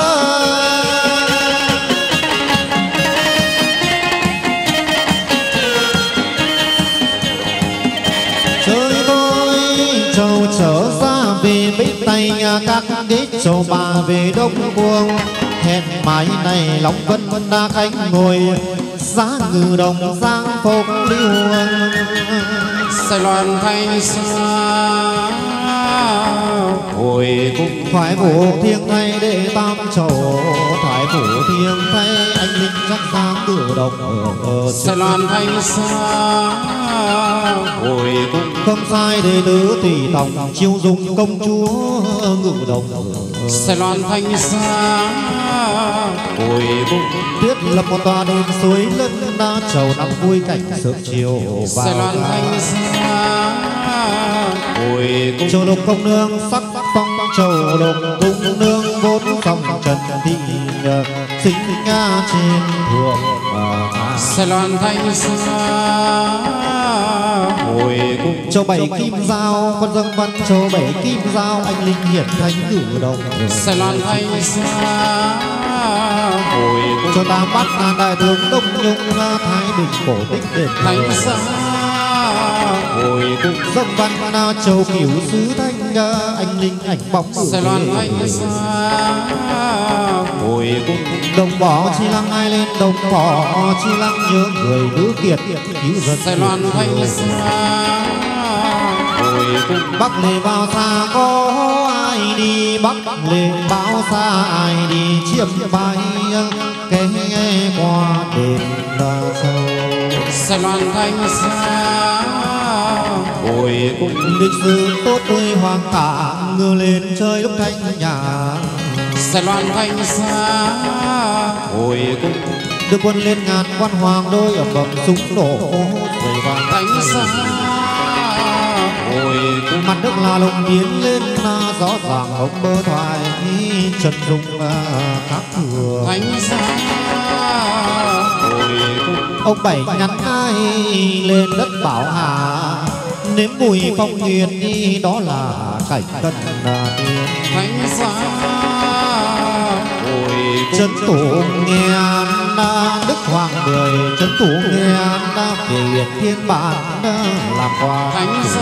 Chơi tôi trầu trở ra về bích tay các ghế trầu bà về đông cuồng, hẹn mái này lòng vân đa khánh ngồi giá ngự đồng giang phục lưu Sài Loan thanh xa hồi cung thoại phủ thiêng thay để tam trầu, thoại phủ thiêng thay anh linh chắc giang cử đồng ở Sài Loan thanh xa hồi cung không sai đệ tứ tỷ tổng chiêu dung công chúa ngự đồng Sài Loan thanh xa hồi cung thiết lập một tòa đền suối lân đa trầu năm vui cảnh sớm chiều vào. Sài Loan thanh xa hồi cung trầu lục công nương sắc phong trầu lục cung nương vốn phong trần thị sinh nga trên thượng Sài Loan thanh xa hồi cung châu bảy kim giao con dâng văn châu bảy kim giao anh linh hiển thánh cử đồng Sài Loan thanh xa hồi cung cho ta bắt đại tướng đông nhung thái bình cổ tích đền thanh xa hồi cung dâng văn châu cửu sứ thanh anh linh ảnh bóng Sài Loan thanh xa hồi cung đồng bỏ chi lăng ai lên đồng bỏ chi lăng nhớ người nữ kiệt cứu dân Sài Loan thanh xa hồi cung bắc lệ bao xa có ai đi, bắc lệ bao xa ai đi chiêm bay cái nghe qua đền sâu. Sài Loan thanh xa hồi cung Lịch sử tốt tươi hoàng cả ngựa lên chơi lúc thanh nhàn. Sài Loan thanh xa hồi cung Đưa quân lên ngàn quan hoàng đôi ở bậc súng nổ rồi vàng thanh xa hồi cung mặt nước là lồng tiến lên rõ ràng ông bơ thoại trần dung các thừa thanh xa hồi cung ông bảy nhắn ai lên đất bảo hà nếm mùi phong hiền đi đó là cảnh tân tiên thanh xa hồi cung trấn thủ nghe đức hoàng mười trấn thủ nghe về huyện thiên bản làm quà thanh xa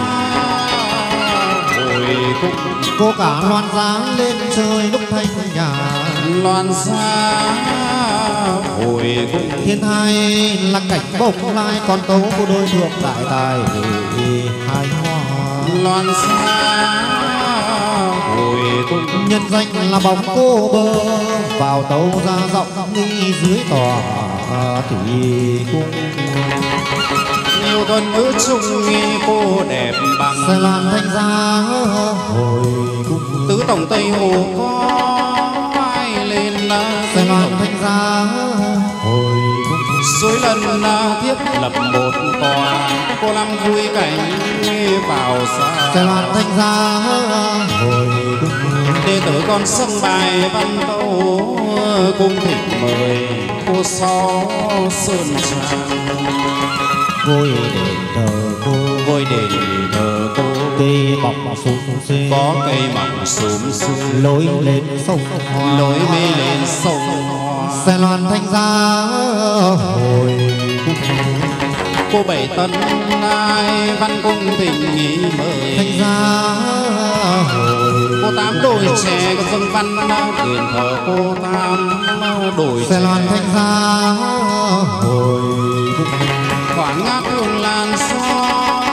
hồi cung cô cả loan giá lên chơi lúc thanh nhà loan xa hồi cung thiên hai là cảnh bồng lai con tấu của đôi thượng đại tài hai hoa loan xa hồi cung nhân danh là bóng cô bơ vào tấu ra giọng đi dưới tòa thủy cung nhiều tuần nữ chung nghi cô đẹp bằng Sài Loan thanh gia hồi cung tứ tổng tây hồ có ai lên Sài Loan thanh gia hồi cung suối lần thiết lập một tòa cô làm vui cảnh vào xa Sài Loan thanh gia hồi cung đệ tử con sông bài văn tấu cung thịnh mời cô xó sơn trang ngôi đền thờ cô ngôi đền thờ cô cây bọc súng xê có cây mọc xúm xum lối lên sông hoa lối mê lên sông hoa Sài Loan thanh gia hồi cung cô bảy tân ai văn cung tình ý mời thanh gia hồi cô tám đôi trẻ có dân văn đền thờ cô tám đôi Sài Loan thanh gia hồi cung khoảng ngát hương lan gió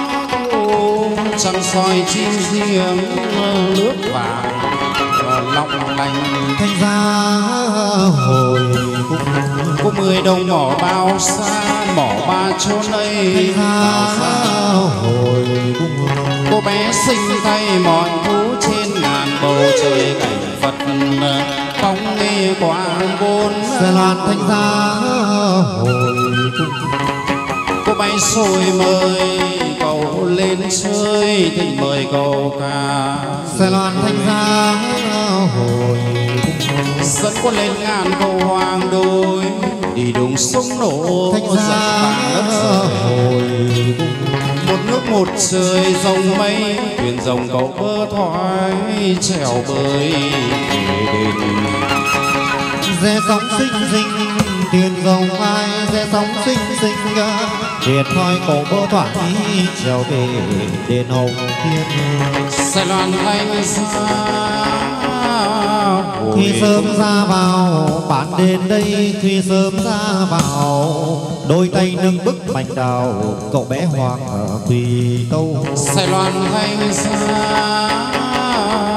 trăng soi chim riêng nước vàng long lanh thanh gia hồi cung cô 10 đồng mỏ bao xa mỏ ba chốn ấy thanh gia hồi cung cô bé xinh thay mọi thú trên ngàn bầu trời cảnh Phật phóng nghe quang bốn Sài Loan thanh gia hồi cung cô bay sôi mời cầu lên chơi thì mời cậu ca. Sài Loan thanh giá hồi dẫn quân lên ngàn cầu hoàng đôi, đi đúng sông nổ thanh giật giá vàng đất hồi một nước một trời dòng mây, thuyền dòng cầu bơ thoái trèo bơi về đền. rẽ sóng xinh xinh thuyền dòng ai rẽ sóng xinh xinh thuyền thoi cổ bơ thoải trèo về đền Hồng Thiên. Sài Loan thanh giá Khi sớm ra vào bản đền đây, khi sớm ra vào đôi tay nâng bức mạch đào cậu bé hoàng ở Quỳ Tâu. Sài Loan thanh giá